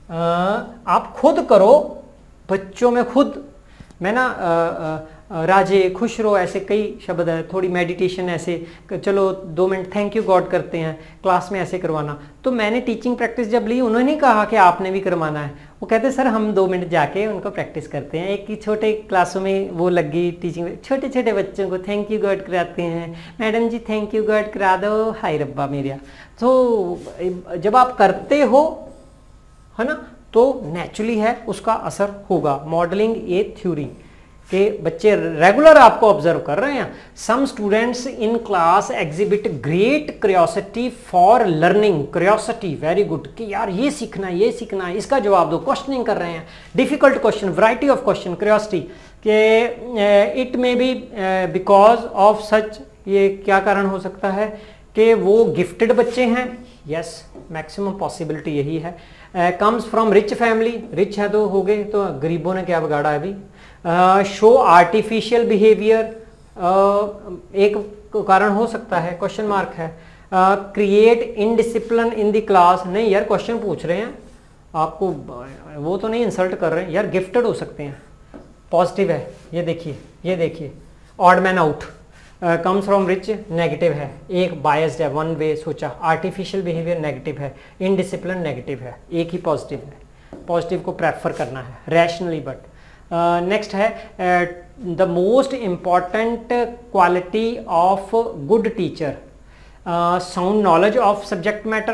आप खुद करो, बच्चों में खुद, मैं ना राजे खुश रहो, ऐसे कई शब्द है, थोड़ी मेडिटेशन ऐसे, चलो 2 मिनट थैंक यू गॉड करते हैं क्लास में, ऐसे करवाना। तो मैंने टीचिंग प्रैक्टिस जब ली, उन्होंने नहीं कहा कि आपने भी करवाना है, वो कहते सर हम 2 मिनट जाके उनको प्रैक्टिस करते हैं। एक ही छोटे क्लासों में वो लगी टीचिंग, छोटे छोटे बच्चों को थैंक यू गॉड कराते हैं, madam ji thank you god करा दो, हाय रब्बा मेरा। तो जब आप करते हो, है ना, तो नेचुरली है उसका असर होगा। मॉडलिंग ए थ्योरी के बच्चे रेगुलर आपको ऑब्जर्व कर रहे हैं। Some students in class exhibit great curiosity for learning, curiosity very good, कि यार ये सीखना है, ये सीखना है, इसका जवाब दो, क्वेश्चनिंग कर रहे हैं, difficult question, variety of question, curiosity के it may be because of such, ये क्या कारण हो सकता है कि वो गिफ्टेड बच्चे हैं, यस मैक्सिमम पॉसिबिलिटी यही है। Comes from rich family, rich है तो हो गए, तो गरीबों ने क्या बिगाड़ा है अभी। शो आर्टिफिशियल बिहेवियर, एक कारण हो सकता है, क्वेश्चन मार्क है। Create indiscipline in the class, नहीं यार क्वेश्चन पूछ रहे हैं आपको, वो तो नहीं इंसल्ट कर रहे हैं यार, गिफ्टेड हो सकते हैं, पॉजिटिव है। ये देखिए, ये देखिए, odd man out, comes from rich negative है, एक बायस्ड है, वन वे सोचा, आर्टिफिशियल बिहेवियर नेगेटिव है, इनडिसिप्लिन नेगेटिव है, एक ही पॉजिटिव है, पॉजिटिव को प्रेफर करना है रैशनली। बट नेक्स्ट है the most important quality of good teacher, sound knowledge of subject matter,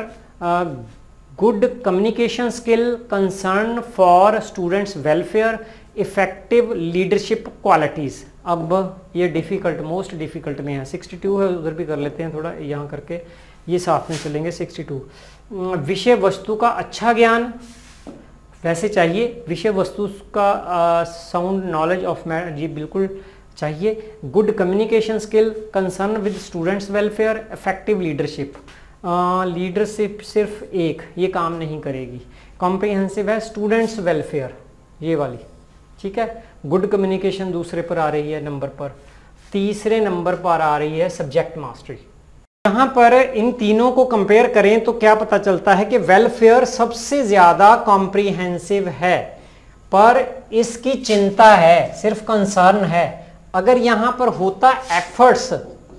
good communication skill, concern for students welfare, effective leadership qualities. अब ये डिफ़िकल्ट, मोस्ट डिफ़िकल्ट में है, 62 है, उधर भी कर लेते हैं थोड़ा, यहाँ करके ये साथ में चलेंगे। 62, विषय वस्तु का अच्छा ज्ञान वैसे चाहिए, विषय वस्तु का साउंड नॉलेज ऑफ मैटर जी बिल्कुल चाहिए। Good communication skill, concern with students welfare, effective leadership, leadership सिर्फ एक ये काम नहीं करेगी, कॉम्प्रिहेंसिव है, स्टूडेंट्स वेलफेयर ये वाली, ठीक है। गुड कम्युनिकेशन दूसरे पर आ रही है नंबर पर, तीसरे नंबर पर आ रही है सब्जेक्ट मास्टरी। यहाँ पर इन तीनों को कंपेयर करें तो क्या पता चलता है कि वेलफेयर सबसे ज्यादा कॉम्प्रिहेंसिव है, पर इसकी चिंता है, सिर्फ कंसर्न है। अगर यहाँ पर होता एफर्ट्स,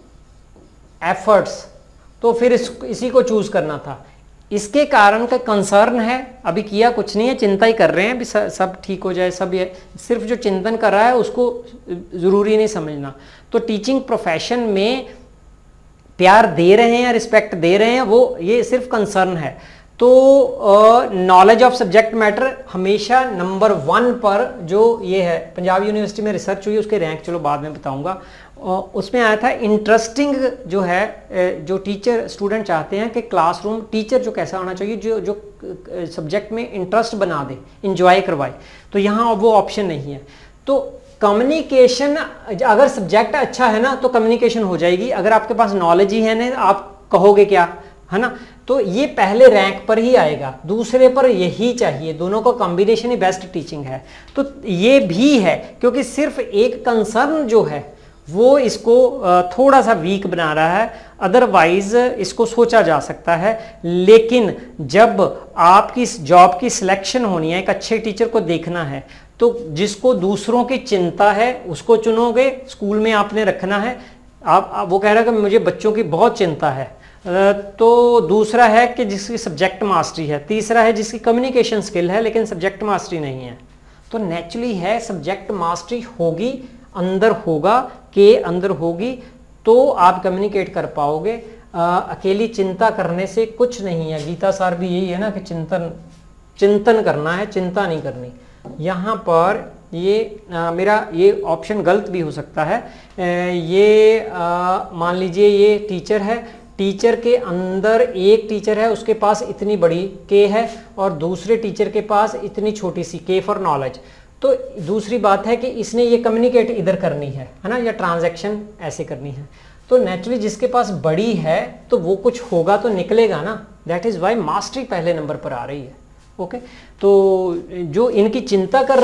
एफर्ट्स तो फिर इसी को चूज करना था। इसके कारण का कंसर्न है, अभी किया कुछ नहीं है, चिंता ही कर रहे हैं, अभी सब ठीक हो जाए, सब ये सिर्फ जो चिंतन कर रहा है उसको ज़रूरी नहीं समझना। तो टीचिंग प्रोफेशन में प्यार दे रहे हैं, रिस्पेक्ट दे रहे हैं, वो ये सिर्फ कंसर्न है। तो नॉलेज ऑफ सब्जेक्ट मैटर हमेशा नंबर 1 पर जो ये है, पंजाब यूनिवर्सिटी में रिसर्च हुई, उसके रैंक चलो बाद में बताऊंगा, उसमें आया था इंटरेस्टिंग जो है, जो टीचर स्टूडेंट चाहते हैं कि क्लासरूम टीचर जो कैसा होना चाहिए, जो जो सब्जेक्ट में इंटरेस्ट बना दे, इंजॉय करवाए, तो यहाँ वो ऑप्शन नहीं है। तो कम्युनिकेशन, अगर सब्जेक्ट अच्छा है ना तो कम्युनिकेशन हो जाएगी, अगर आपके पास नॉलेज ही है ना आप कहोगे क्या, है ना। तो ये पहले रैंक पर ही आएगा, दूसरे पर यही चाहिए, दोनों का कॉम्बिनेशन ही बेस्ट टीचिंग है। तो ये भी है, क्योंकि सिर्फ एक कंसर्न जो है वो इसको थोड़ा सा वीक बना रहा है, अदरवाइज इसको सोचा जा सकता है। लेकिन जब आपकी जॉब की सिलेक्शन होनी है, एक अच्छे टीचर को देखना है, तो जिसको दूसरों की चिंता है उसको चुनोगे, स्कूल में आपने रखना है। आप वो कह रहा है कि मुझे बच्चों की बहुत चिंता है, तो दूसरा है कि जिसकी सब्जेक्ट मास्टरी है, तीसरा है जिसकी कम्युनिकेशन स्किल है लेकिन सब्जेक्ट मास्टरी नहीं है। तो नेचुरली है सब्जेक्ट मास्टरी होगी, अंदर होगा के अंदर होगी तो आप कम्युनिकेट कर पाओगे। अकेली चिंता करने से कुछ नहीं है, गीता सार भी यही है ना कि चिंतन करना है, चिंता नहीं करनी। यहाँ पर ये मेरा ये ऑप्शन गलत भी हो सकता है। ये मान लीजिए ये टीचर है, टीचर के अंदर एक टीचर है उसके पास इतनी बड़ी के है और दूसरे टीचर के पास इतनी छोटी सी के फॉर नॉलेज। तो दूसरी बात है कि इसने ये कम्युनिकेट इधर करनी है ना, या ट्रांजैक्शन ऐसे करनी है। तो नेचुरली जिसके पास बड़ी है तो वो कुछ होगा तो निकलेगा ना, दैट इज वाई मास्टरी पहले नंबर पर आ रही है। ओके, तो जो इनकी चिंता कर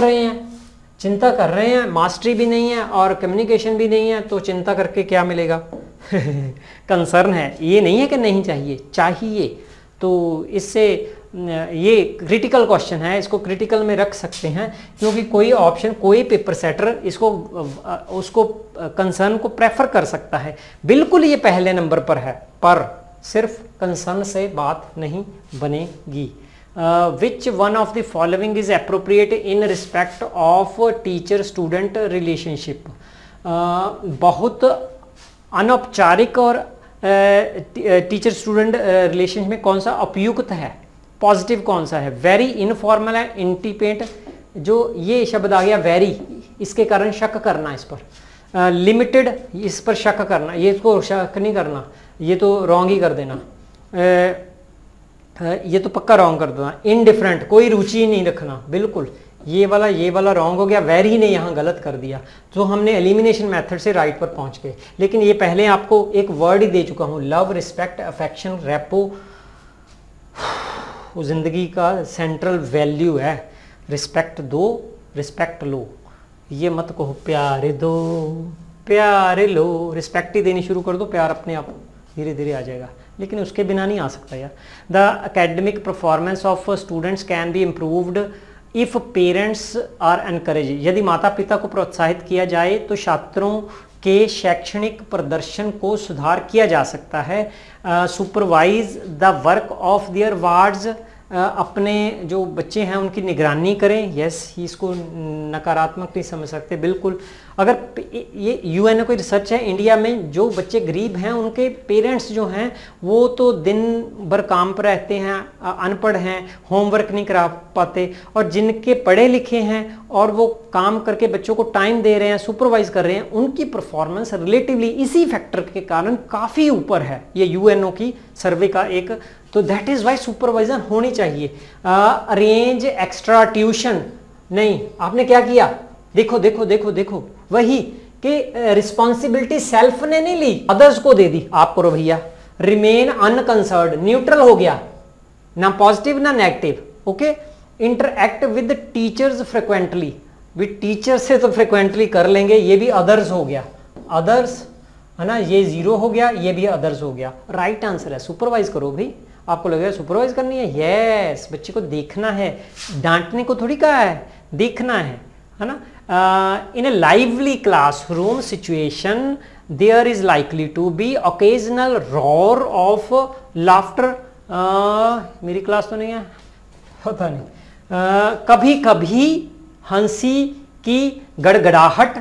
रहे हैं, मास्टरी भी नहीं है और कम्युनिकेशन भी नहीं है, तो चिंता करके क्या मिलेगा कंसर्न है, ये नहीं है कि नहीं चाहिए। तो इससे ये क्रिटिकल क्वेश्चन है, इसको क्रिटिकल में रख सकते हैं, क्योंकि कोई ऑप्शन, कोई पेपर सेटर इसको उसको कंसर्न को प्रेफर कर सकता है। बिल्कुल ये पहले नंबर पर है, पर सिर्फ कंसर्न से बात नहीं बनेगी। Which one of the following is appropriate in respect of teacher student relationship. बहुत अनौपचारिक और टीचर स्टूडेंट रिलेशनशिप में कौन सा उपयुक्त है, पॉजिटिव कौन सा है? वेरी, इनफॉर्मल है, इंटीमेट, जो ये शब्द आ गया वेरी, इसके कारण शक करना इस पर, लिमिटेड इस पर शक करना, ये इसको शक नहीं करना, ये तो रॉन्ग ही कर देना, ये तो पक्का रॉन्ग कर देना। इनडिफरेंट, कोई रुचि नहीं रखना, बिल्कुल ये वाला रॉन्ग हो गया, वेरी ने यहाँ गलत कर दिया। तो हमने एलिमिनेशन मेथड से राइट पर पहुंच गए। लेकिन ये पहले आपको एक वर्ड ही दे चुका हूँ, लव, रिस्पेक्ट, अफेक्शन, रेपो, जिंदगी का सेंट्रल वैल्यू है। रिस्पेक्ट दो, रिस्पेक्ट लो, ये मत कहो प्यारे दो प्यारे लो, रिस्पेक्ट ही देनी शुरू कर दो, प्यार अपने आप धीरे धीरे आ जाएगा। लेकिन उसके बिना नहीं आ सकता यार। The academic performance of students can be improved if parents are encourage. यदि माता पिता को प्रोत्साहित किया जाए तो छात्रों के शैक्षणिक प्रदर्शन को सुधार किया जा सकता है। Supervise the work of their wards, अपने जो बच्चे हैं उनकी निगरानी करें। यस, इसको नकारात्मक नहीं समझ सकते, बिल्कुल। अगर ये यूएनओ की रिसर्च है, इंडिया में जो बच्चे गरीब हैं उनके पेरेंट्स जो हैं वो तो दिन भर काम पर रहते हैं, अनपढ़ हैं, होमवर्क नहीं करा पाते, और जिनके पढ़े लिखे हैं और वो काम करके बच्चों को टाइम दे रहे हैं, सुपरवाइज कर रहे हैं, उनकी परफॉर्मेंस रिलेटिवली इसी फैक्टर के कारण काफ़ी ऊपर है। ये यूएनओ की सर्वे का एक, तो दैट इज़ वाई सुपरवाइजर होनी चाहिए। अरेंज एक्स्ट्रा ट्यूशन नहीं, आपने क्या किया, देखो देखो देखो देखो, वही कि रिस्पॉन्सिबिलिटी सेल्फ ने नहीं ली, अदर्स को दे दी, आप करो भैया। रिमेन अनकंसर्न्ड, न्यूट्रल हो गया, ना पॉजिटिव ना negative. Okay, interact with teachers frequently, with teacher से तो फ्रिक्वेंटली कर लेंगे, ये भी अदर्स हो गया, अदर्स है ना, ये जीरो हो गया, ये भी अदर्स हो गया। राइट आंसर है सुपरवाइज करो भाई। आपको लगेगा सुपरवाइज करनी है, यस, बच्चे को देखना है, डांटने को थोड़ी कहा है, देखना है ना। In a lively classroom situation there is likely to be occasional roar of laughter. मेरी क्लास तो नहीं है, पता नहीं। कभी कभी हंसी की गड़गड़ाहट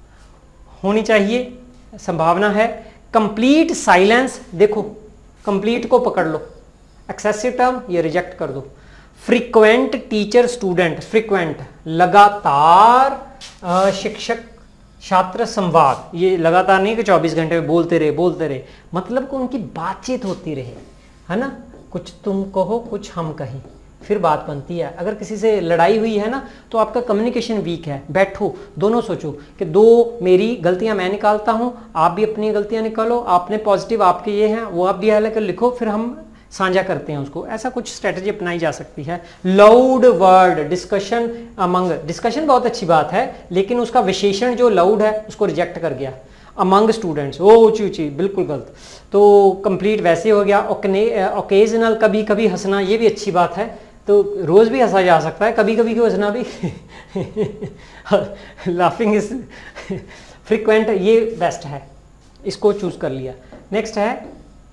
होनी चाहिए, संभावना है। कंप्लीट साइलेंस, देखो कंप्लीट को पकड़ लो, एक्सेसिव टर्म ये रिजेक्ट कर दो। फ्रीक्वेंट टीचर स्टूडेंट, फ्रीक्वेंट लगातार शिक्षक छात्र संवाद, ये लगातार नहीं कि 24 घंटे में बोलते रहे, मतलब कि उनकी बातचीत होती रहे, है ना, कुछ तुम कहो कुछ हम कहें, फिर बात बनती है। अगर किसी से लड़ाई हुई है ना तो आपका कम्युनिकेशन वीक है, बैठो दोनों सोचो कि दो मेरी गलतियां मैं निकालता हूं, आप भी अपनी गलतियां निकालो, आपने पॉजिटिव आपके ये हैं वो आप भी हल कर लिखो, फिर हम साझा करते हैं उसको। ऐसा कुछ स्ट्रेटजी अपनाई जा सकती है। Loud word discussion among, discussion बहुत अच्छी बात है लेकिन उसका विशेषण जो लाउड है उसको रिजेक्ट कर गया। अमंग स्टूडेंट्स, ओ ऊंची ऊंची, बिल्कुल गलत। तो कंप्लीट वैसे हो गया। ओकेजनल, कभी कभी हंसना, ये भी अच्छी बात है, तो रोज भी हंसा जा सकता है, कभी कभी क्यों हंसना भी लाफिंग इज फ्रिक्वेंट, ये बेस्ट है, इसको चूज कर लिया। नेक्स्ट है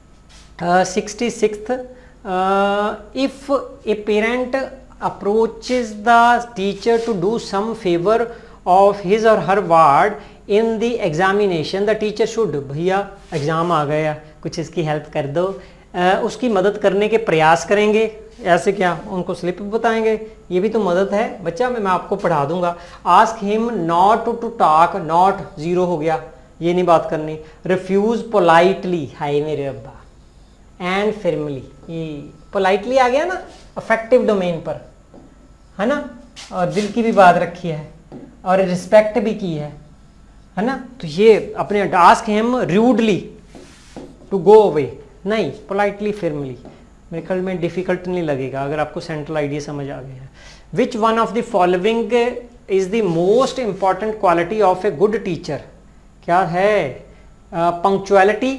66th, if a parent approaches the teacher to do some favor of his or her ward in the examination, the teacher should, भैया एग्जाम आ गया कुछ इसकी हेल्प कर दो, उसकी मदद करने के प्रयास करेंगे। ऐसे क्या उनको स्लिप बताएंगे, ये भी तो मदद है बच्चा, मैं आपको पढ़ा दूंगा। Ask him not to talk, not zero हो गया, ये नहीं बात करनी। रिफ्यूज पोलाइटली, हाय मेरे अब्बा, एंड फिर्मली, ये पोलाइटली आ गया ना अफेक्टिव डोमेन पर, है ना, और दिल की भी बात रखी है और रिस्पेक्ट भी की है ना, तो ये अपने ask him rudely to go away, नहीं पोलाइटली फिर्मली, मेरे ख्याल में डिफिकल्ट नहीं लगेगा अगर आपको सेंट्रल आइडिया समझ आ गया है। Which one of the following is the most important quality of a good teacher, क्या है? पंक्चुअलिटी,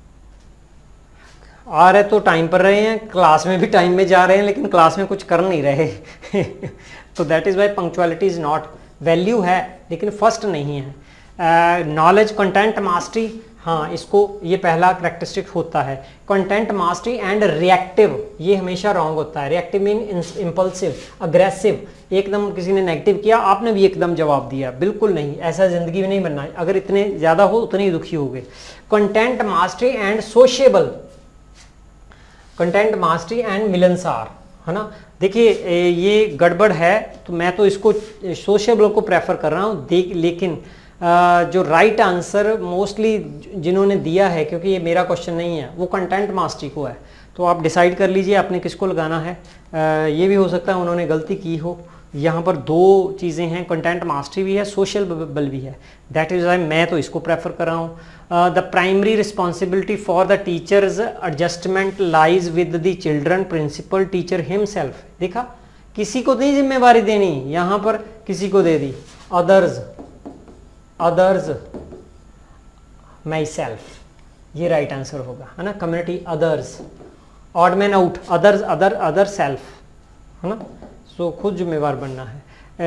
आ रहे तो टाइम पर रहे हैं, क्लास में भी टाइम में जा रहे हैं लेकिन क्लास में कुछ कर नहीं रहे तो that is why punctuality is not, value है लेकिन फर्स्ट नहीं है। नॉलेज, कंटेंट मास्टरी, हाँ इसको, ये पहला करेक्टरिस्टिक होता है। कंटेंट मास्टरी एंड रिएक्टिव, ये हमेशा रॉन्ग होता है। रिएक्टिव मीन इम्पल्सिव, अग्रेसिव, एकदम किसी ने नेगेटिव किया आपने भी एकदम जवाब दिया, बिल्कुल नहीं, ऐसा जिंदगी में नहीं बनना है। अगर इतने ज़्यादा हो उतने ही दुखी होगे। Content mastery and sociable, content mastery and मिलनसार, है ना। देखिए ये गड़बड़ है तो मैं तो इसको सोशेबल को प्रेफर कर रहा हूँ, लेकिन जो राइट आंसर मोस्टली जिन्होंने दिया है, क्योंकि ये मेरा क्वेश्चन नहीं है, वो कंटेंट मास्टरी को है, तो आप डिसाइड कर लीजिए आपने किसको लगाना है। ये भी हो सकता है उन्होंने गलती की हो। यहाँ पर दो चीज़ें हैं, कंटेंट मास्टरी भी है, सोशल बल भी है, दैट इज वाई मैं तो इसको प्रेफर कर रहा हूँ। The primary responsibility for the teacher's adjustment lies with the children, principal, teacher himself. देखा, किसी को नहीं जिम्मेवारी देनी, यहाँ पर किसी को दे दी। अदर्स, अदर्स, माई सेल्फ, ये राइट आंसर होगा, है ना। Community, others, odd man out, others, other self, है ना। सो खुद जिम्मेवार बनना है।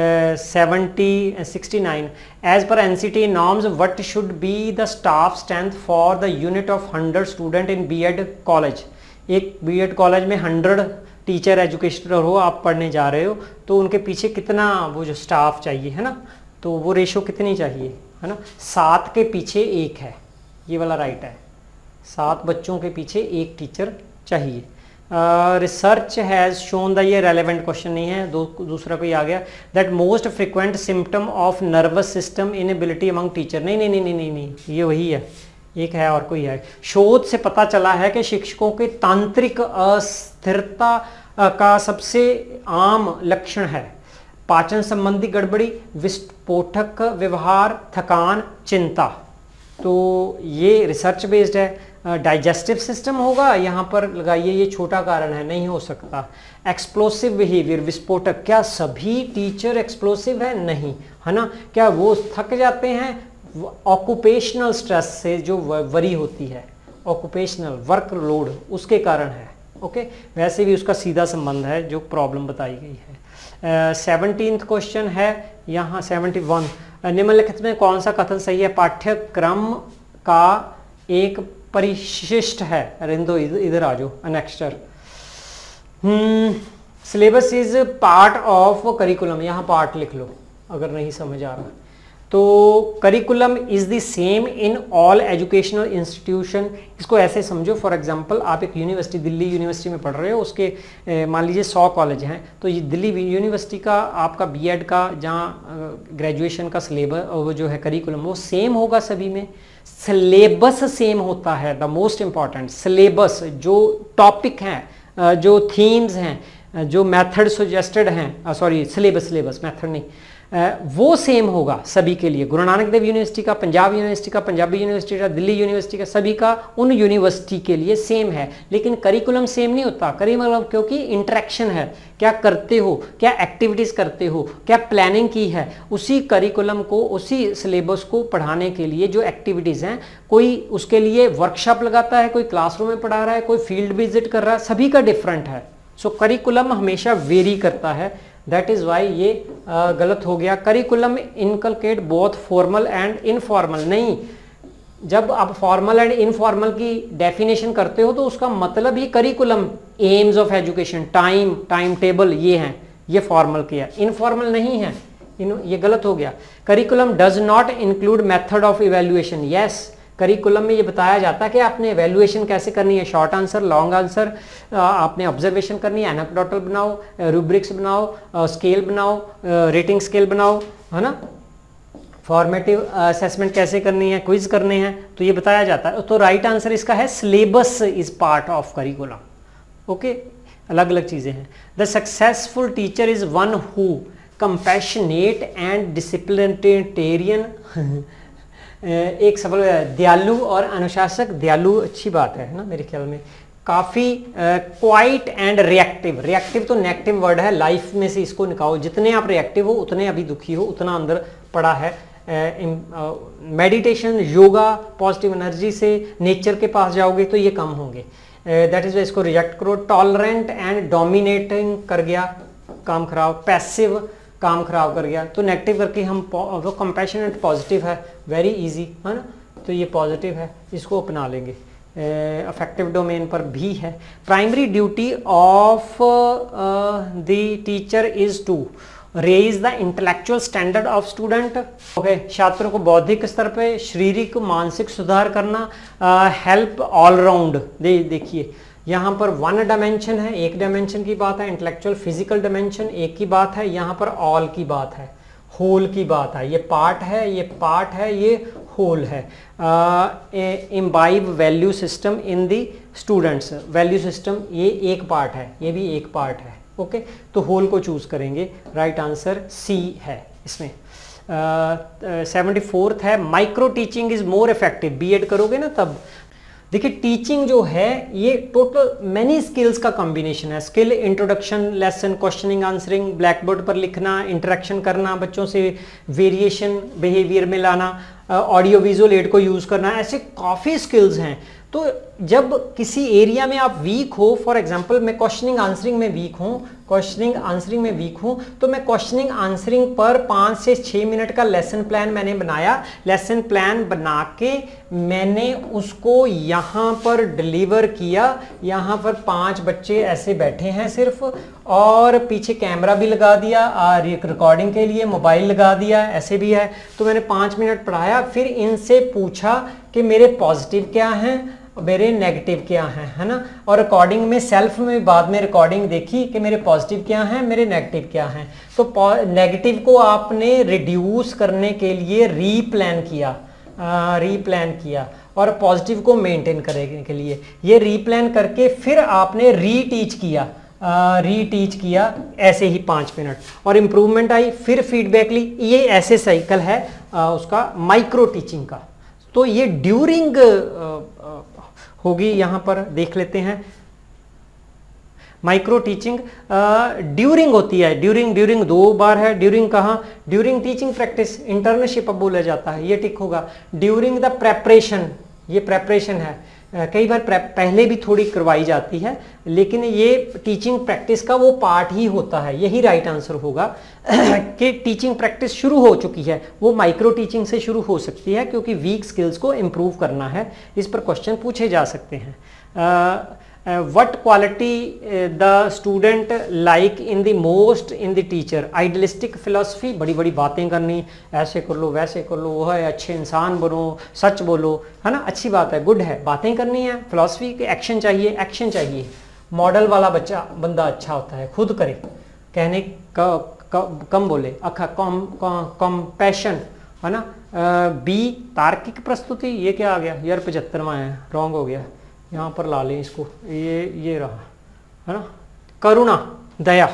69 एज पर NCT norms what should be the staff strength for the unit of 100 student in B.Ed college. एक B.Ed कॉलेज में 100 टीचर एजुकेशनर हो, आप पढ़ने जा रहे हो, तो उनके पीछे कितना वो जो स्टाफ चाहिए, है ना, तो वो रेशो कितनी चाहिए, है ना। 7 के पीछे 1 है, ये वाला राइट है, 7 बच्चों के पीछे 1 टीचर चाहिए। रिसर्च हैज़ शोन द, ये रेलेवेंट क्वेश्चन नहीं है, दूसरा कोई आ गया, that most frequent symptom of nervous system inability among teacher. नहीं नहीं नहीं नहीं नहीं नहीं, ये वही है, एक है और कोई है। शोध से पता चला है कि शिक्षकों के तांत्रिक अस्थिरता का सबसे आम लक्षण है पाचन संबंधी गड़बड़ी, विस्फोटक व्यवहार, थकान, चिंता। तो ये रिसर्च बेस्ड है। डाइजेस्टिव सिस्टम होगा, यहाँ पर लगाइए, ये छोटा कारण है, नहीं हो सकता। एक्सप्लोसिव बिहेवियर, विस्फोटक, क्या सभी टीचर एक्सप्लोसिव है? नहीं, है ना। क्या वो थक जाते हैं? ऑक्यूपेशनल स्ट्रेस से जो वरी होती है, ऑक्यूपेशनल वर्कलोड, उसके कारण है। ओके, वैसे भी उसका सीधा संबंध है जो प्रॉब्लम बताई गई है। 17th क्वेश्चन है यहाँ 71, निम्नलिखित में कौन सा कथन सही है? पाठ्यक्रम का एक परिशिष्ट है, रिंदो इधर आ जाओ, अनेक्स्टर। Syllabus is part of curriculum, यहाँ पार्ट लिख लो अगर नहीं समझ आ रहा। तो curriculum is the same in all educational institution. इसको ऐसे समझो, फॉर एग्जांपल आप एक यूनिवर्सिटी, दिल्ली यूनिवर्सिटी में पढ़ रहे हो, उसके मान लीजिए 100 कॉलेज हैं, तो ये दिल्ली यूनिवर्सिटी का आपका बीएड का जहाँ ग्रेजुएशन का सिलेबस वो जो है करिकुलम वो सेम होगा सभी में। सिलेबस सेम होता है, द मोस्ट इम्पॉर्टेंट सिलेबस, जो टॉपिक हैं, जो थीम्स हैं, जो मेथड सजेस्टेड हैं, सॉरी सिलेबस मेथड नहीं, वो सेम होगा सभी के लिए। गुरु नानक देव यूनिवर्सिटी का, पंजाब यूनिवर्सिटी का, पंजाबी यूनिवर्सिटी का, दिल्ली यूनिवर्सिटी का, सभी का उन यूनिवर्सिटी के लिए सेम है, लेकिन करिकुलम सेम नहीं होता। करिकुलम क्योंकि इंटरेक्शन है, क्या करते हो, क्या एक्टिविटीज़ करते हो, क्या प्लानिंग की है, उसी करिकुलम को, उसी सिलेबस को पढ़ाने के लिए जो एक्टिविटीज़ हैं, कोई उसके लिए वर्कशॉप लगाता है, कोई क्लासरूम में पढ़ा रहा है, कोई फील्ड विजिट कर रहा है, सभी का डिफरेंट है। सो करिकुलम हमेशा वेरी करता है, दैट इज़ वाई ये गलत हो गया। Curriculum inculcate both formal and informal, नहीं, जब आप फॉर्मल एंड इनफॉर्मल की डेफिनेशन करते हो तो उसका मतलब ही curriculum, aims of education, time table, ये हैं, ये फॉर्मल किया, इनफॉर्मल नहीं है, ये गलत हो गया। Curriculum does not include method of evaluation, yes, curriculum में ये बताया जाता है कि आपने एवेल्युएशन कैसे करनी है, शॉर्ट आंसर, लॉन्ग आंसर, आपने ऑब्जर्वेशन करनी है, एनेक्डोटल बनाओ, रूब्रिक्स बनाओ, स्केल बनाओ, रेटिंग स्केल बनाओ, है ना, फॉर्मेटिव असेसमेंट कैसे करनी है, क्विज करने हैं, तो ये बताया जाता है। तो राइट आंसर इसका है syllabus is part of curriculum. Okay, अलग अलग चीज़ें हैं। The successful teacher is one who compassionate and disciplinarian एक सफल, दयालु और अनुशासक, दयालु अच्छी बात है ना मेरे ख्याल में, काफ़ी क्वाइट एंड रिएक्टिव, रिएक्टिव तो नेगेटिव वर्ड है, लाइफ में से इसको निकालो, जितने आप रिएक्टिव हो उतने अभी दुखी हो, उतना अंदर पड़ा है। मेडिटेशन, योगा, पॉजिटिव एनर्जी से नेचर के पास जाओगे तो ये कम होंगे, दैट इज इसको रिजेक्ट करो। टॉलरेंट एंड डोमिनेटिंग कर गया, काम खराब, पैसिव, काम खराब कर गया, तो नेगेटिव करके हम वो कंपैशनेट पॉजिटिव है, वेरी इजी, है ना, तो ये पॉजिटिव है, इसको अपना लेंगे। अफेक्टिव डोमेन पर भी है। Primary duty of the teacher is to raise the intellectual standard of student. Okay, छात्रों को बौद्धिक स्तर पे, शारीरिक मानसिक सुधार करना, हेल्प ऑलराउंड। देखिए यहाँ पर वन डायमेंशन है, एक डायमेंशन की बात है, इंटेलेक्चुअल फिजिकल डायमेंशन एक की बात है, यहाँ पर ऑल की बात है, होल की बात है, ये पार्ट है, ये पार्ट है, ये होल है। Imbibe value system in the students, value system ये एक पार्ट है, ये भी एक पार्ट है। ओके, तो होल को चूज करेंगे, राइट आंसर सी है इसमें। 74th है, micro teaching is more effective. BEd करोगे ना तब देखिए, टीचिंग जो है ये टोटल मैनी स्किल्स का कॉम्बिनेशन है। Skill introduction, lesson, questioning, answering, black board पर लिखना, इंटरेक्शन करना, बच्चों से वेरिएशन बिहेवियर में लाना, ऑडियो विजुअल एड को यूज़ करना, ऐसे काफ़ी स्किल्स हैं। तो जब किसी एरिया में आप वीक हो, फॉर एग्जांपल मैं क्वेश्चनिंग आंसरिंग में वीक हूँ, क्वेश्चनिंग आंसरिंग में वीक हूँ, तो मैं क्वेश्चनिंग आंसरिंग पर 5 से 6 मिनट का लेसन प्लान मैंने बनाया। लेसन प्लान बना के मैंने उसको यहाँ पर डिलीवर किया। यहाँ पर 5 बच्चे ऐसे बैठे हैं सिर्फ, और पीछे कैमरा भी लगा दिया और रिकॉर्डिंग के लिए मोबाइल लगा दिया, ऐसे भी है। तो मैंने 5 मिनट पढ़ाया, फिर इनसे पूछा कि मेरे पॉजिटिव क्या हैं, मेरे नेगेटिव क्या हैं, है ना। और रिकॉर्डिंग में सेल्फ में बाद में रिकॉर्डिंग देखी कि मेरे पॉजिटिव क्या हैं, मेरे नेगेटिव क्या हैं। तो नेगेटिव को आपने रिड्यूस करने के लिए रीप्लान किया और पॉजिटिव को मेंटेन करने के लिए ये रीप्लान करके फिर आपने रीटीच किया ऐसे ही 5 मिनट, और इम्प्रूवमेंट आई, फिर फीडबैक ली। ये ऐसे साइकिल है उसका माइक्रो टीचिंग का। तो ये ड्यूरिंग होगी, यहाँ पर देख लेते हैं। माइक्रो टीचिंग ड्यूरिंग होती है, ड्यूरिंग 2 बार है। ड्यूरिंग कहाँ, ड्यूरिंग टीचिंग प्रैक्टिस, इंटर्नशिप अब बोला जाता है, ये टिक होगा। ड्यूरिंग द प्रेपरेशन, ये प्रेपरेशन है, कई बार पहले भी थोड़ी करवाई जाती है, लेकिन ये टीचिंग प्रैक्टिस का वो पार्ट ही होता है। यही राइट आंसर होगा कि टीचिंग प्रैक्टिस शुरू हो चुकी है, वो माइक्रो टीचिंग से शुरू हो सकती है, क्योंकि वीक स्किल्स को इम्प्रूव करना है। इस पर क्वेश्चन पूछे जा सकते हैं। What quality the student like in the most in the teacher. Idealistic philosophy, बड़ी बड़ी बातें करनी, ऐसे कर लो वैसे कर लो, वो है अच्छे इंसान बनो, सच बोलो, है ना, अच्छी बात है, गुड है, बातें करनी है। फिलोसफी के एक्शन चाहिए, एक्शन चाहिए। मॉडल वाला बंदा अच्छा होता है, खुद करे, कहने कम बोले। अखा कॉम्पैशन, है ना। बी तार्किक प्रस्तुति, ये क्या आ गया यार, 75वां है, रॉन्ग हो गया, यहाँ पर ला लें इसको, ये रहा, है ना। करुणा, दया,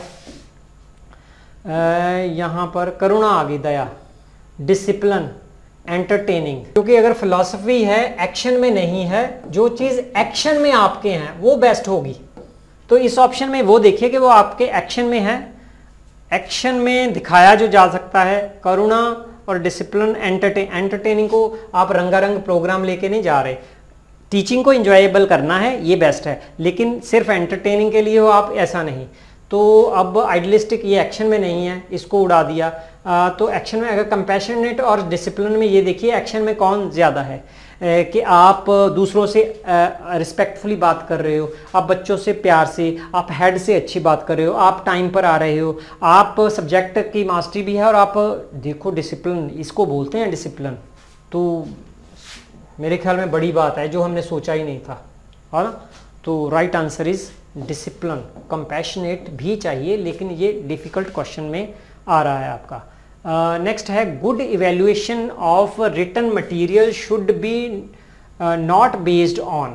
यहाँ पर करुणा आ गई, दया। डिसिप्लिन, एंटरटेनिंग, क्योंकि अगर फिलॉसफी है एक्शन में नहीं है, जो चीज़ एक्शन में आपके हैं वो बेस्ट होगी। तो इस ऑप्शन में वो देखिए कि वो आपके एक्शन में है, एक्शन में दिखाया जो जा सकता है। करुणा और डिसिप्लिन, एंटरटेनिंग को आप रंगारंग प्रोग्राम लेके नहीं जा रहे, टीचिंग को इंजॉयबल करना है, ये बेस्ट है, लेकिन सिर्फ एंटरटेनिंग के लिए हो आप, ऐसा नहीं। तो अब आइडियलिस्टिक ये एक्शन में नहीं है, इसको उड़ा दिया। तो एक्शन में अगर कंपैशनेट और डिसिप्लिन में ये देखिए एक्शन में कौन ज़्यादा है, कि आप दूसरों से रिस्पेक्टफुली बात कर रहे हो, आप बच्चों से प्यार से, आप हेड से अच्छी बात कर रहे हो, आप टाइम पर आ रहे हो, आप सब्जेक्ट की मास्टरी भी है, और आप देखो डिसिप्लिन, इसको बोलते हैं डिसिप्लिन। तो मेरे ख्याल में बड़ी बात है जो हमने सोचा ही नहीं था, है ना। तो right answer is discipline. Compassionate भी चाहिए, लेकिन ये डिफिकल्ट क्वेश्चन में आ रहा है आपका। नेक्स्ट है good evaluation of written material should be not based on.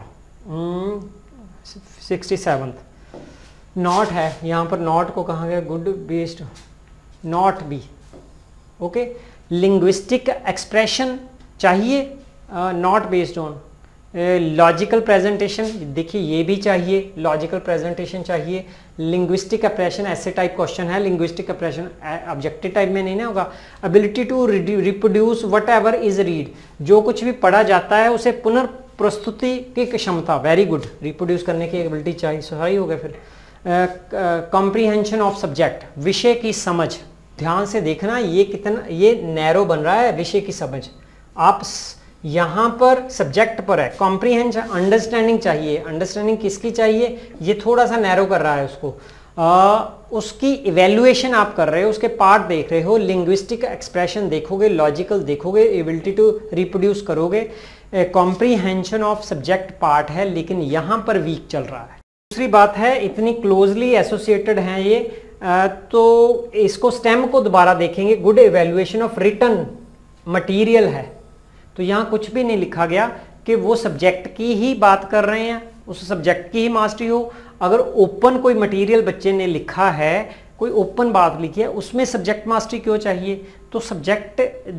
67th not है, यहाँ पर नॉट को कहा गया, good based not be, okay. Linguistic expression चाहिए, not based on. Logical presentation, देखिए ये भी चाहिए, लॉजिकल प्रेजेंटेशन चाहिए। लिंग्विस्टिक एक्सप्रेशन ऐसे टाइप क्वेश्चन है, लिंग्विस्टिक एक्सप्रेशन ऑब्जेक्टिव टाइप में नहीं ना होगा। Ability to reproduce whatever is read, जो कुछ भी पढ़ा जाता है उसे पुनर्प्रस्तुति की क्षमता, वेरी गुड, रिप्रोड्यूस करने की एबिलिटी चाहिए, सही हो गया। फिर कॉम्प्रीहेंशन ऑफ सब्जेक्ट, विषय की समझ, ध्यान से देखना ये कितना ये नैरो बन रहा है, विषय की समझ। आप यहाँ पर सब्जेक्ट पर है, कॉम्प्रीहेंशन अंडरस्टैंडिंग चाहिए, अंडरस्टैंडिंग किसकी चाहिए, ये थोड़ा सा नैरो कर रहा है उसको। उसकी इवेल्युएशन आप कर रहे हो, उसके पार्ट देख रहे हो, लिंग्विस्टिक एक्सप्रेशन देखोगे, लॉजिकल देखोगे, एबिलिटी टू रिप्रोड्यूस करोगे। कॉम्प्रीहेंशन ऑफ सब्जेक्ट पार्ट है, लेकिन यहाँ पर वीक चल रहा है। दूसरी बात है, इतनी क्लोजली एसोसिएटेड हैं ये, तो इसको स्टेम को दोबारा देखेंगे। Good evaluation of written material है, तो यहाँ कुछ भी नहीं लिखा गया कि वो सब्जेक्ट की ही बात कर रहे हैं, उस सब्जेक्ट की ही मास्टरी हो। अगर ओपन कोई मटेरियल बच्चे ने लिखा है, कोई ओपन बात लिखी है, उसमें सब्जेक्ट मास्टरी क्यों चाहिए। तो सब्जेक्ट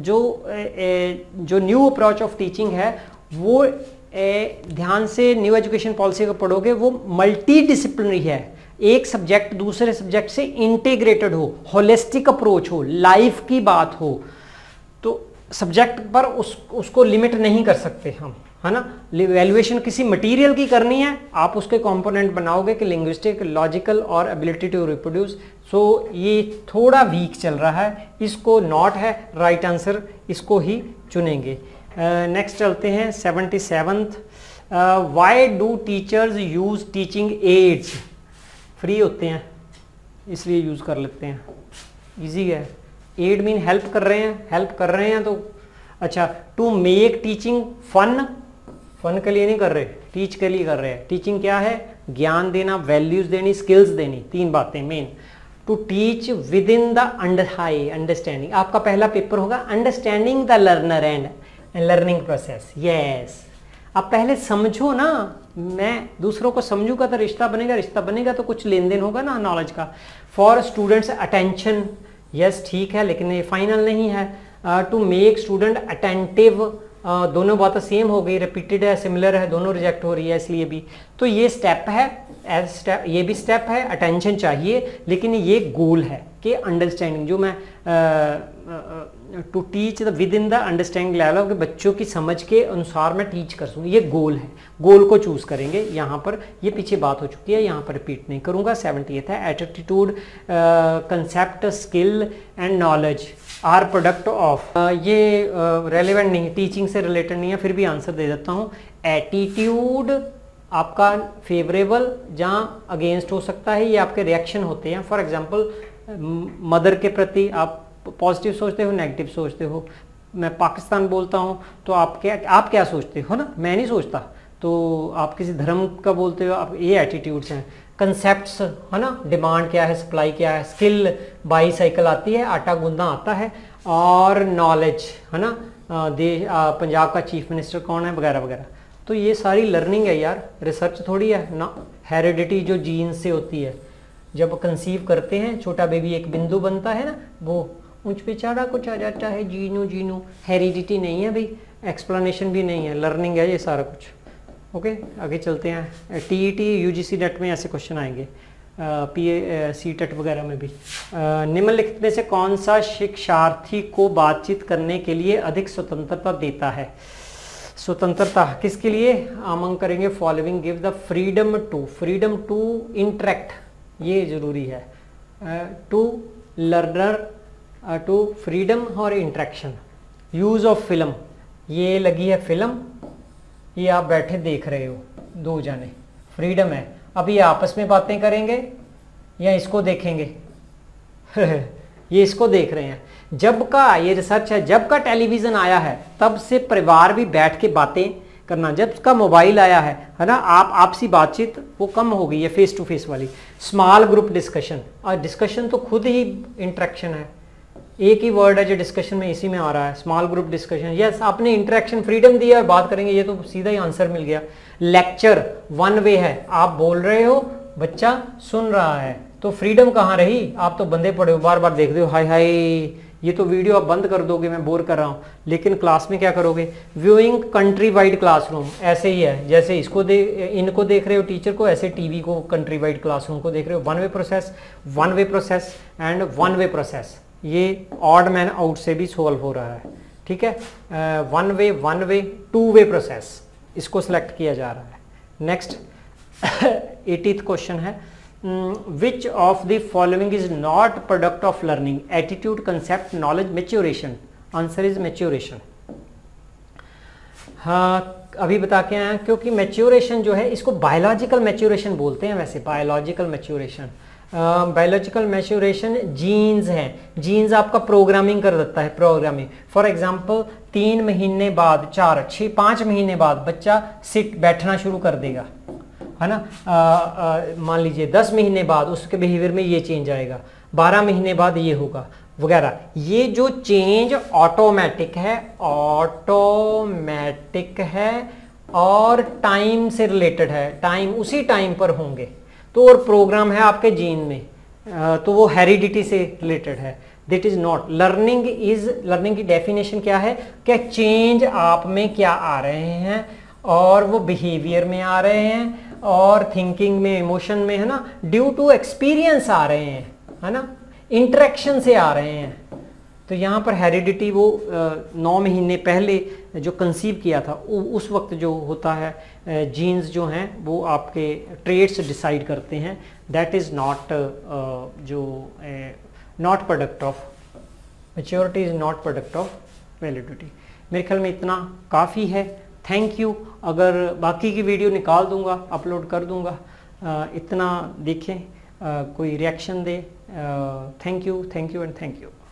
जो न्यू अप्रोच ऑफ टीचिंग है वो ध्यान से न्यू एजुकेशन पॉलिसी को पढ़ोगे, वो मल्टी डिसिप्लिनरी है, एक सब्जेक्ट दूसरे सब्जेक्ट से इंटीग्रेटेड हो, होलिस्टिक अप्रोच हो, लाइफ की बात हो। तो सब्जेक्ट पर उसको लिमिट नहीं कर सकते हम, है ना। वैल्यूएशन किसी मटेरियल की करनी है, आप उसके कंपोनेंट बनाओगे कि लिंग्विस्टिक, लॉजिकल और एबिलिटी टू रिप्रोड्यूस। सो ये थोड़ा वीक चल रहा है, इसको नॉट है राइट आंसर, इसको ही चुनेंगे। नेक्स्ट चलते हैं 77th। Why do teachers use teaching aids. Free होते हैं इसलिए यूज कर लेते हैं, इजी है। एड मीन हेल्प कर रहे हैं, हेल्प कर रहे हैं तो अच्छा। To make teaching fun, fun के लिए नहीं कर रहे, टीच के लिए कर रहे हैं। टीचिंग क्या है, ज्ञान देना, वैल्यूज देनी, स्किल्स देनी, तीन बातें मेन। To teach within the high understanding, आपका पहला पेपर होगा understanding the learner and learning process. Yes, आप पहले समझो ना, मैं दूसरों को समझूंगा तो रिश्ता बनेगा, रिश्ता बनेगा तो कुछ लेन देन होगा ना नॉलेज का। फॉर स्टूडेंट्स अटेंशन, यस ठीक है, लेकिन ये फाइनल नहीं है। टू मेक स्टूडेंट अटेंटिव, दोनों बातें सेम हो गई, रिपीटेड है, सिमिलर है, दोनों रिजेक्ट हो रही है, इसलिए भी तो ये स्टेप है, एज स्टेप ये भी स्टेप है। अटेंशन चाहिए, लेकिन ये गोल है कि अंडरस्टैंडिंग, जो मैं to teach the within the understanding level of, बच्चों की समझ के अनुसार मैं टीच कर सकूँ, ये गोल है। गोल को चूज करेंगे यहाँ पर, ये पीछे बात हो चुकी है, यहाँ पर रिपीट नहीं करूँगा। 78th है attitude, concept, skill and knowledge are product of. ये रेलिवेंट नहीं, टीचिंग से रिलेटेड नहीं है, फिर भी आंसर दे देता हूँ। एटीट्यूड आपका फेवरेबल जहाँ अगेंस्ट हो सकता है, ये आपके रिएक्शन होते हैं। फॉर एग्जांपल मदर के प्रति आप पॉजिटिव सोचते हो, नेगेटिव सोचते हो। मैं पाकिस्तान बोलता हूँ तो आप क्या सोचते हो ना, मैं नहीं सोचता। तो आप किसी धर्म का बोलते हो, आप ये एटीट्यूड्स हैं। कंसेप्ट्स है ना, डिमांड क्या है, सप्लाई क्या है, स्किल बाईसाइकिल आती है, आटा गूंदना आता है, और नॉलेज है ना, पंजाब का चीफ मिनिस्टर कौन है, वगैरह वगैरह। तो ये सारी लर्निंग है यार, रिसर्च थोड़ी है ना। हेरिडिटी जो जीन से होती है, जब कंसीव करते हैं छोटा बेबी एक बिंदु बनता है ना, वो ऊंच बेचारा कुछ आ जाता है, जीनू जीनू। हेरिडिटी नहीं है भाई, एक्सप्लेनेशन भी नहीं है, लर्निंग है ये सारा कुछ। ओके, आगे चलते हैं। टीईटी यूजीसी नेट में ऐसे क्वेश्चन आएंगे, सीटेट वगैरह में भी। निम्नलिखित में से कौन सा शिक्षार्थी को बातचीत करने के लिए अधिक स्वतंत्रता देता है? स्वतंत्रता किसके लिए? आमंग करेंगे following give the freedom to interact, ये जरूरी है। टू लर्नर, टू फ्रीडम और इंटरेक्शन। यूज ऑफ फिल्म, ये लगी है फिल्म, ये आप बैठे देख रहे हो दो जाने, फ्रीडम है। अब ये आपस में बातें करेंगे या इसको देखेंगे? ये इसको देख रहे हैं। जब का, ये रिसर्च है, जब का टेलीविजन आया है तब से परिवार भी बैठ के बातें करना, जब का मोबाइल आया है ना, आपसी बातचीत वो कम हो गई है, फेस टू फेस वाली। स्मॉल ग्रुप डिस्कशन, और डिस्कशन तो खुद ही इंटरेक्शन है, एक ही वर्ड है जो डिस्कशन में इसी में आ रहा है, स्मॉल ग्रुप डिस्कशन। यस, आपने इंटरेक्शन फ्रीडम दिया और बात करेंगे, ये तो सीधा ही आंसर मिल गया। लेक्चर वन वे है, आप बोल रहे हो, बच्चा सुन रहा है, तो फ्रीडम कहाँ रही? आप तो बंदे पड़े हो, बार बार देख रहे हो, हाय हाय ये तो वीडियो आप बंद कर दोगे, मैं बोर कर रहा हूँ। लेकिन क्लास में क्या करोगे? व्यूइंग कंट्री वाइड क्लासरूम, ऐसे ही है जैसे इनको देख रहे हो टीचर को, ऐसे टीवी को कंट्री वाइड क्लासरूम को देख रहे हो। One way process and one way process, ये ऑड मैन आउट से भी सोल्व हो रहा है, ठीक है। One way two way process, इसको सिलेक्ट किया जा रहा है। नेक्स्ट 80th क्वेश्चन है, which of the following is not product of learning? Attitude, concept, knowledge, maturation. Answer is maturation. हाँ, अभी बता के आए हैं, क्योंकि मैच्योरेशन जो है इसको बायोलॉजिकल मैच्योरेशन बोलते हैं। वैसे बायोलॉजिकल मैच्योरेशन जीन्स हैं, जीन्स आपका प्रोग्रामिंग कर देता है, प्रोग्रामिंग। फॉर एग्जांपल 3 महीने बाद, 4, 6, 5 महीने बाद बच्चा बैठना शुरू कर देगा, है ना। मान लीजिए 10 महीने बाद उसके बिहेवियर में ये चेंज आएगा, 12 महीने बाद ये होगा वगैरह। ये जो चेंज ऑटोमेटिक है और टाइम से रिलेटेड है, टाइम उसी टाइम पर होंगे, तो और प्रोग्राम है आपके जीन में, तो वो हेरिडिटी से रिलेटेड है। That is not learning. Learning की डेफिनेशन क्या है? क्या चेंज आप में क्या आ रहे हैं, और वो बिहेवियर में आ रहे हैं, और थिंकिंग में, इमोशन में, है ना, ड्यू टू एक्सपीरियंस आ रहे हैं, है ना, इंटरेक्शन से आ रहे हैं। तो यहाँ पर हेरिडिटी वो 9 महीने पहले जो कंसीव किया था उस वक्त जो होता है, जीन्स जो हैं वो आपके ट्रेड्स डिसाइड करते हैं। That is not not product of maturity, is not product of validity. मेरे ख्याल में इतना काफ़ी है। Thank you. अगर बाकी की वीडियो निकाल दूंगा, अपलोड कर दूंगा, इतना देखें, कोई रिएक्शन दे। Thank you and thank you.